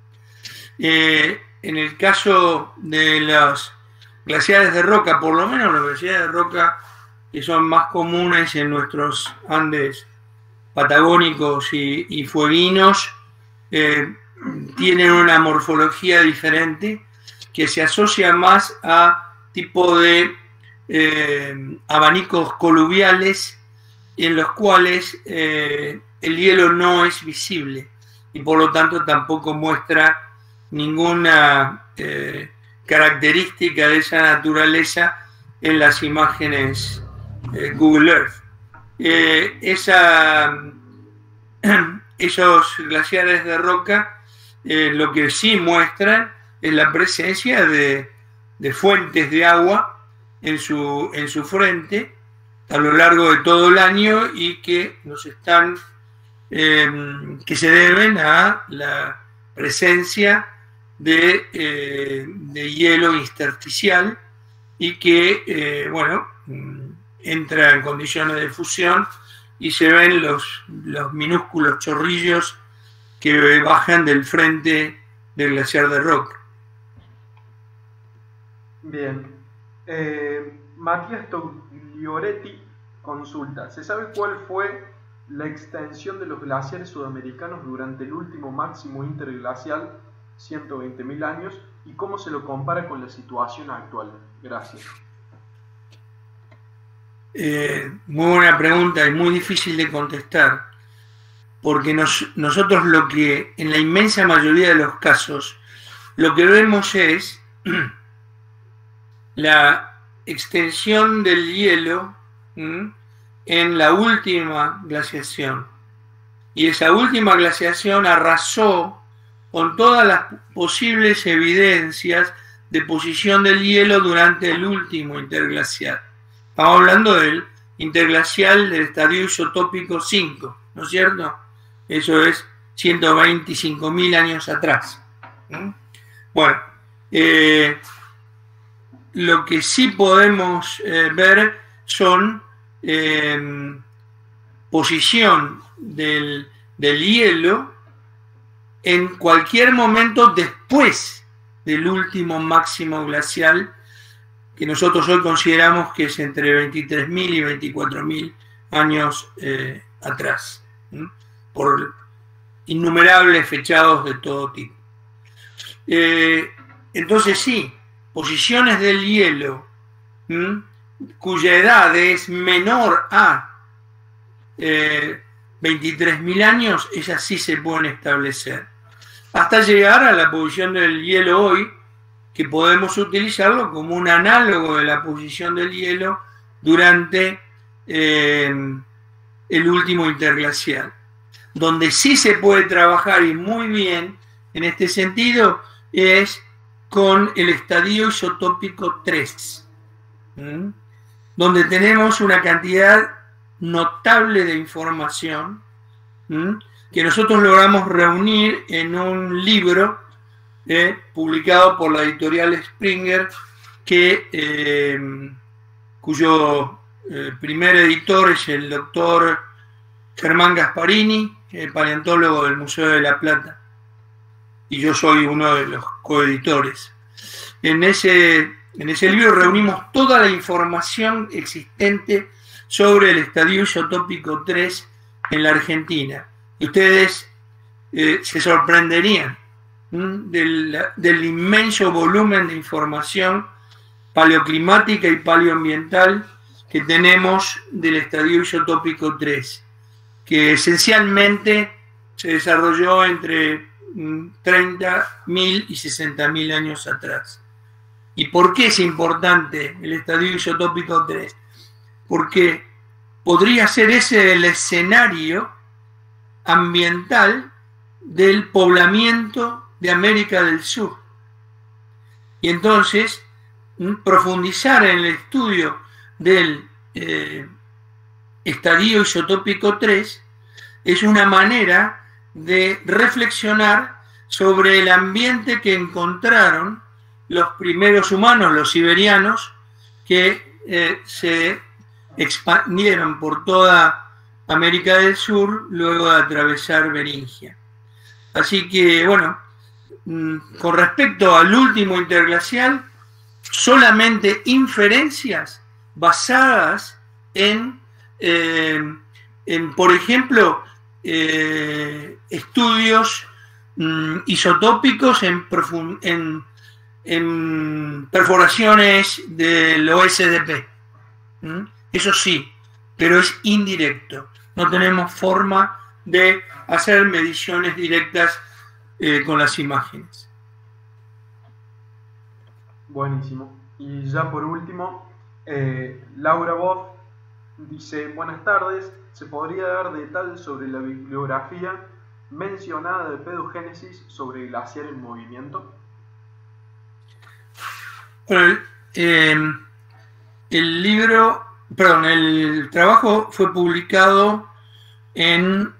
En el caso de los glaciares de roca, por lo menos los glaciares de roca que son más comunes en nuestros Andes patagónicos y fueguinos, tienen una morfología diferente que se asocia más a tipo de abanicos coluviales en los cuales el hielo no es visible y por lo tanto tampoco muestra ninguna característica de esa naturaleza en las imágenes Google Earth. Esos glaciares de roca lo que sí muestran es la presencia de fuentes de agua en su frente a lo largo de todo el año y que que se deben a la presencia de hielo intersticial y que, bueno, entra en condiciones de fusión y se ven los minúsculos chorrillos que bajan del frente del glaciar de roca. Bien. Matías Toglioretti consulta: ¿se sabe cuál fue la extensión de los glaciares sudamericanos durante el último máximo interglacial, 120.000 años, y cómo se lo compara con la situación actual? Gracias. Muy buena pregunta y muy difícil de contestar, porque nosotros lo que, en la inmensa mayoría de los casos, lo que vemos es la extensión del hielo en la última glaciación. Y esa última glaciación arrasó con todas las posibles evidencias de posición del hielo durante el último interglacial. Estamos hablando del interglacial del estadio isotópico 5, ¿no es cierto? Eso es 125.000 años atrás. Bueno, lo que sí podemos ver son posición del hielo en cualquier momento después del último máximo glacial, que nosotros hoy consideramos que es entre 23.000 y 24.000 años atrás, por innumerables fechados de todo tipo. Entonces sí, posiciones del hielo cuya edad es menor a 23.000 años, esas sí se pueden establecer, hasta llegar a la posición del hielo hoy, que podemos utilizarlo como un análogo de la posición del hielo durante el último interglacial. Donde sí se puede trabajar y muy bien en este sentido es con el estadio isotópico 3, donde tenemos una cantidad notable de información que nosotros logramos reunir en un libro publicado por la editorial Springer, cuyo primer editor es el doctor Germán Gasparini, paleontólogo del Museo de la Plata, y yo soy uno de los coeditores. En ese libro reunimos toda la información existente sobre el estadio isotópico 3 en la Argentina. Y ustedes se sorprenderían del inmenso volumen de información paleoclimática y paleoambiental que tenemos del estadio isotópico 3, que esencialmente se desarrolló entre 30.000 y 60.000 años atrás. ¿Y por qué es importante el estadio isotópico 3? Porque podría ser ese el escenario ambiental del poblamiento de América del Sur. Y entonces, profundizar en el estudio del estadio isotópico 3 es una manera de reflexionar sobre el ambiente que encontraron los primeros humanos, los siberianos, que se expandieron por toda América del Sur luego de atravesar Beringia. Así que, bueno, con respecto al último interglacial, solamente inferencias basadas en por ejemplo, estudios isotópicos en perforaciones del OSDP. Eso sí, pero es indirecto. No tenemos forma de hacer mediciones directas con las imágenes. Buenísimo. Y ya por último, Laura Boff dice: buenas tardes, ¿se podría dar detalles sobre la bibliografía mencionada de Pedogénesis sobre el glaciar en movimiento? Bueno, el trabajo fue publicado en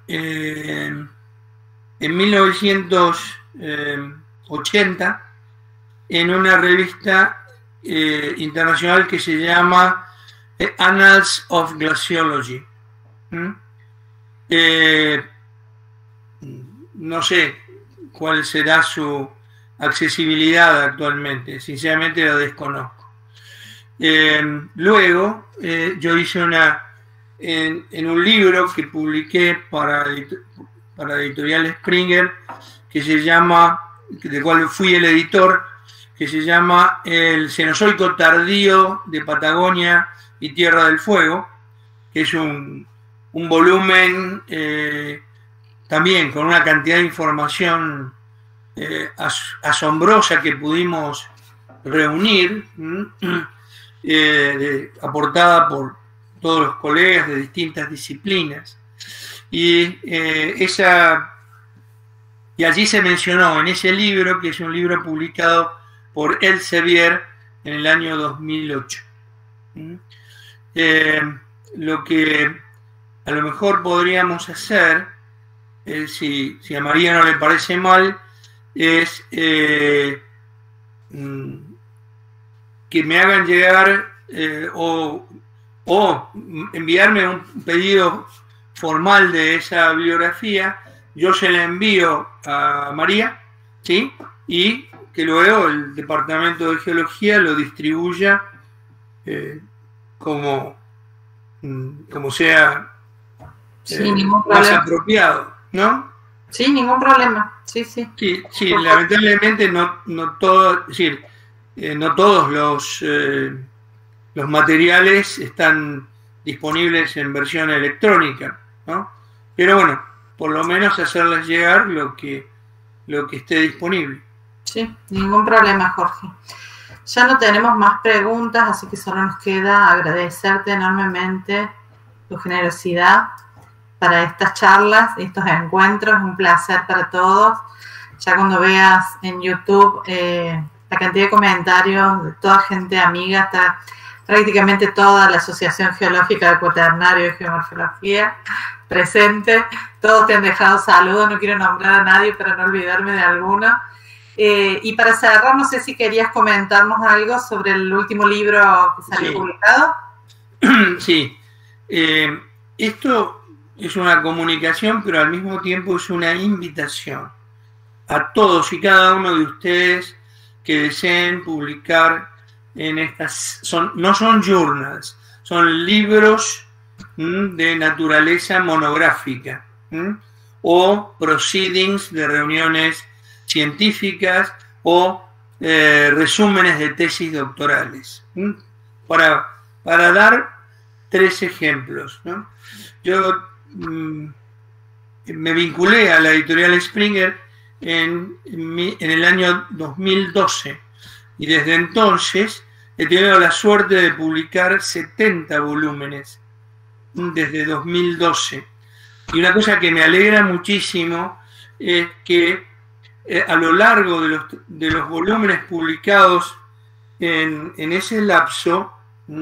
1980 en una revista internacional que se llama Annals of Glaciology. No sé cuál será su accesibilidad actualmente, sinceramente lo desconozco. Luego yo hice en un libro que publiqué para la editorial Springer, que se llama, de cual fui el editor, que se llama El Cenozoico tardío de Patagonia y Tierra del Fuego, que es un volumen también con una cantidad de información asombrosa que pudimos reunir, aportada por todos los colegas de distintas disciplinas. Y allí se mencionó en ese libro, que es un libro publicado por Elsevier en el año 2008. Lo que a lo mejor podríamos hacer, si a María no le parece mal, es que me hagan llegar o enviarme un pedido formal de esa bibliografía. Yo se la envío a María, ¿sí? Y que luego el Departamento de Geología lo distribuya como sea más apropiado, ¿no? Sí, ningún problema. Sí. Sí, lamentablemente no todos los materiales están disponibles en versión electrónica, ¿no? Pero bueno, por lo menos hacerles llegar lo que esté disponible. Sí, ningún problema, Jorge. Ya no tenemos más preguntas, así que solo nos queda agradecerte enormemente tu generosidad para estas charlas y estos encuentros. Es un placer para todos. Ya cuando veas en YouTube la cantidad de comentarios de toda gente amiga, está prácticamente toda la Asociación Geológica del Cuaternario de Geomorfología presente. Todos te han dejado saludos, no quiero nombrar a nadie para no olvidarme de alguno. Y para cerrar, no sé si querías comentarnos algo sobre el último libro que salió publicado. Sí, esto es una comunicación, pero al mismo tiempo es una invitación a todos y cada uno de ustedes que deseen publicar en estas, no son journals, son libros de naturaleza monográfica o proceedings de reuniones científicas o resúmenes de tesis doctorales. Para dar 3 ejemplos, ¿no? Yo me vinculé a la editorial Springer en el año 2012 y desde entonces he tenido la suerte de publicar 70 volúmenes desde 2012. Y una cosa que me alegra muchísimo es que a lo largo de los volúmenes publicados en ese lapso,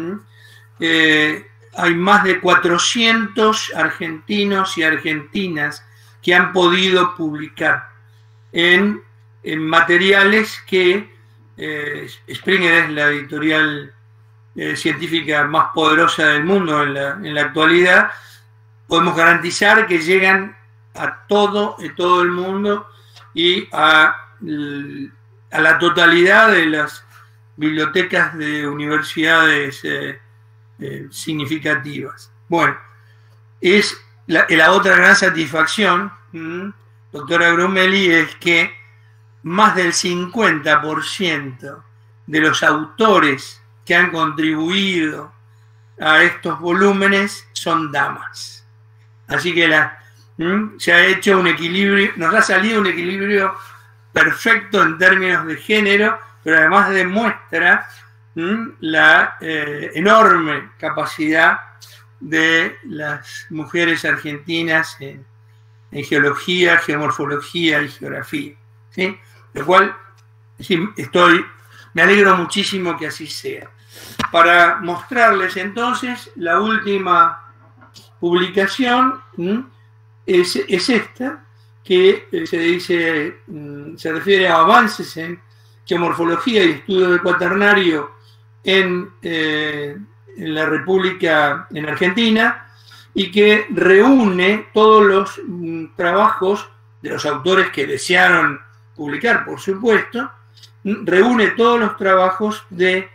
hay más de 400 argentinos y argentinas que han podido publicar en materiales que Springer es la editorial científica más poderosa del mundo en la actualidad. Podemos garantizar que llegan a todo el mundo y a la totalidad de las bibliotecas de universidades significativas. Bueno, es la otra gran satisfacción, doctora Grumelli, es que más del 50% de los autores que han contribuido a estos volúmenes son damas. Así que se ha hecho un equilibrio, nos ha salido un equilibrio perfecto en términos de género, pero además demuestra la enorme capacidad de las mujeres argentinas en geología, geomorfología y geografía, ¿sí? Lo cual sí, me alegro muchísimo que así sea. Para mostrarles entonces la última publicación es esta, que se refiere a avances en geomorfología y estudio del cuaternario en la República, en Argentina, y que reúne todos los trabajos de los autores que desearon publicar, por supuesto, reúne todos los trabajos de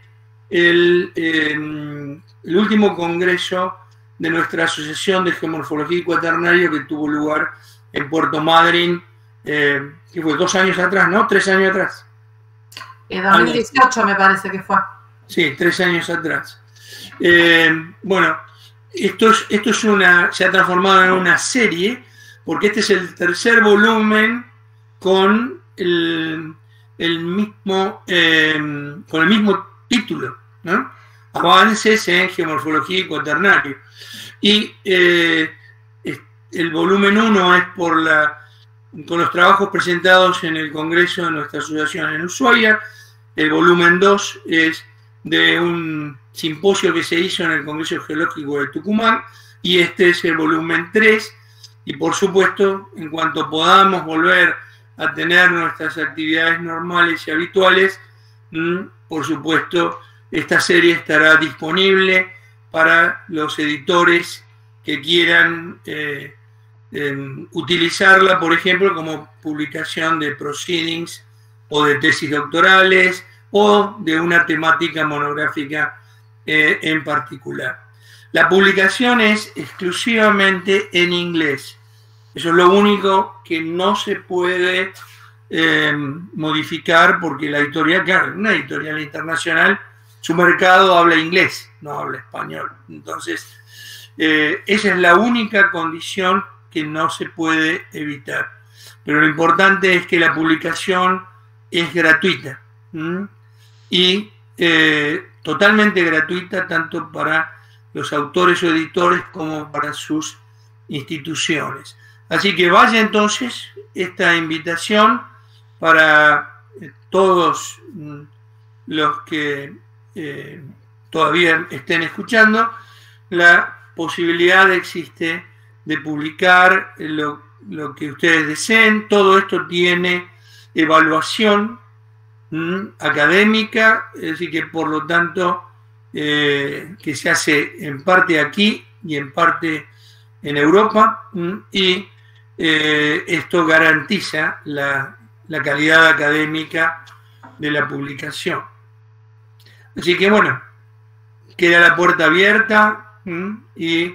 el último congreso de nuestra Asociación de Geomorfología y Cuaternario que tuvo lugar en Puerto Madryn, que fue 2 años atrás, ¿no? 3 años atrás. 2018 me parece que fue. Sí, 3 años atrás. Bueno, se ha transformado en una serie, porque este es el tercer volumen con el mismo título, ¿no? Avances en Geomorfología y Cuaternario. Y el volumen 1 es con los trabajos presentados en el Congreso de nuestra asociación en Ushuaia. El volumen 2 es de un simposio que se hizo en el Congreso Geológico de Tucumán, y este es el volumen 3, y por supuesto, en cuanto podamos volver a tener nuestras actividades normales y habituales, por supuesto, esta serie estará disponible para los editores que quieran utilizarla, por ejemplo, como publicación de proceedings o de tesis doctorales o de una temática monográfica en particular. La publicación es exclusivamente en inglés. Eso es lo único que no se puede modificar, porque la editorial, claro, una editorial internacional, su mercado habla inglés, no habla español. Entonces, esa es la única condición que no se puede evitar. Pero lo importante es que la publicación es gratuita. Y totalmente gratuita, tanto para los autores o editores como para sus instituciones. Así que vaya entonces esta invitación para todos los que todavía estén escuchando. La posibilidad existe de publicar lo que ustedes deseen. Todo esto tiene evaluación académica, es decir, que por lo tanto que se hace en parte aquí y en parte en Europa, y esto garantiza la calidad académica de la publicación. Así que bueno, queda la puerta abierta, y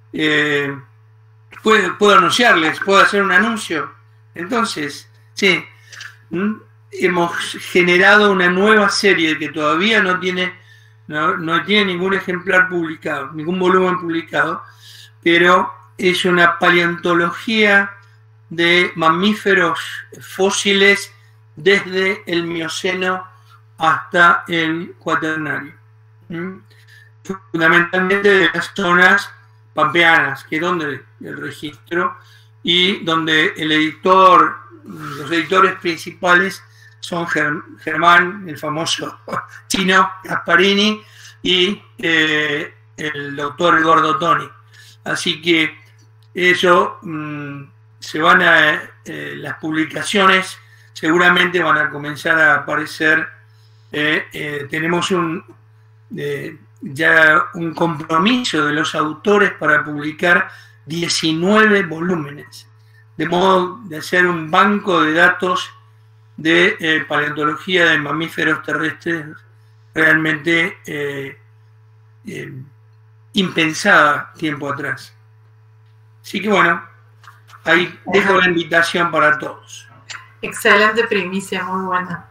puedo anunciarles, puedo hacer un anuncio. Entonces, sí, hemos generado una nueva serie que todavía no tiene ningún ejemplar publicado, ningún volumen publicado, pero es una paleontología de mamíferos fósiles desde el Mioceno hasta el Cuaternario. Fundamentalmente de las zonas pampeanas, que es donde el registro, y donde los editores principales son Germán, el famoso chino Gasparini, y el doctor Eduardo Toni. Así que eso las publicaciones seguramente van a comenzar a aparecer. Tenemos ya un compromiso de los autores para publicar 19 volúmenes, de modo de hacer un banco de datos de paleontología de mamíferos terrestres realmente impensada tiempo atrás. Así que bueno, ahí dejo la invitación para todos. Excelente primicia, muy buena.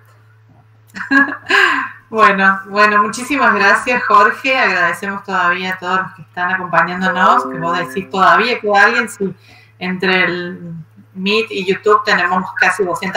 Bueno, muchísimas gracias, Jorge. Agradecemos todavía a todos los que están acompañándonos, que vos decís todavía que alguien, si entre el Meet y YouTube tenemos casi 200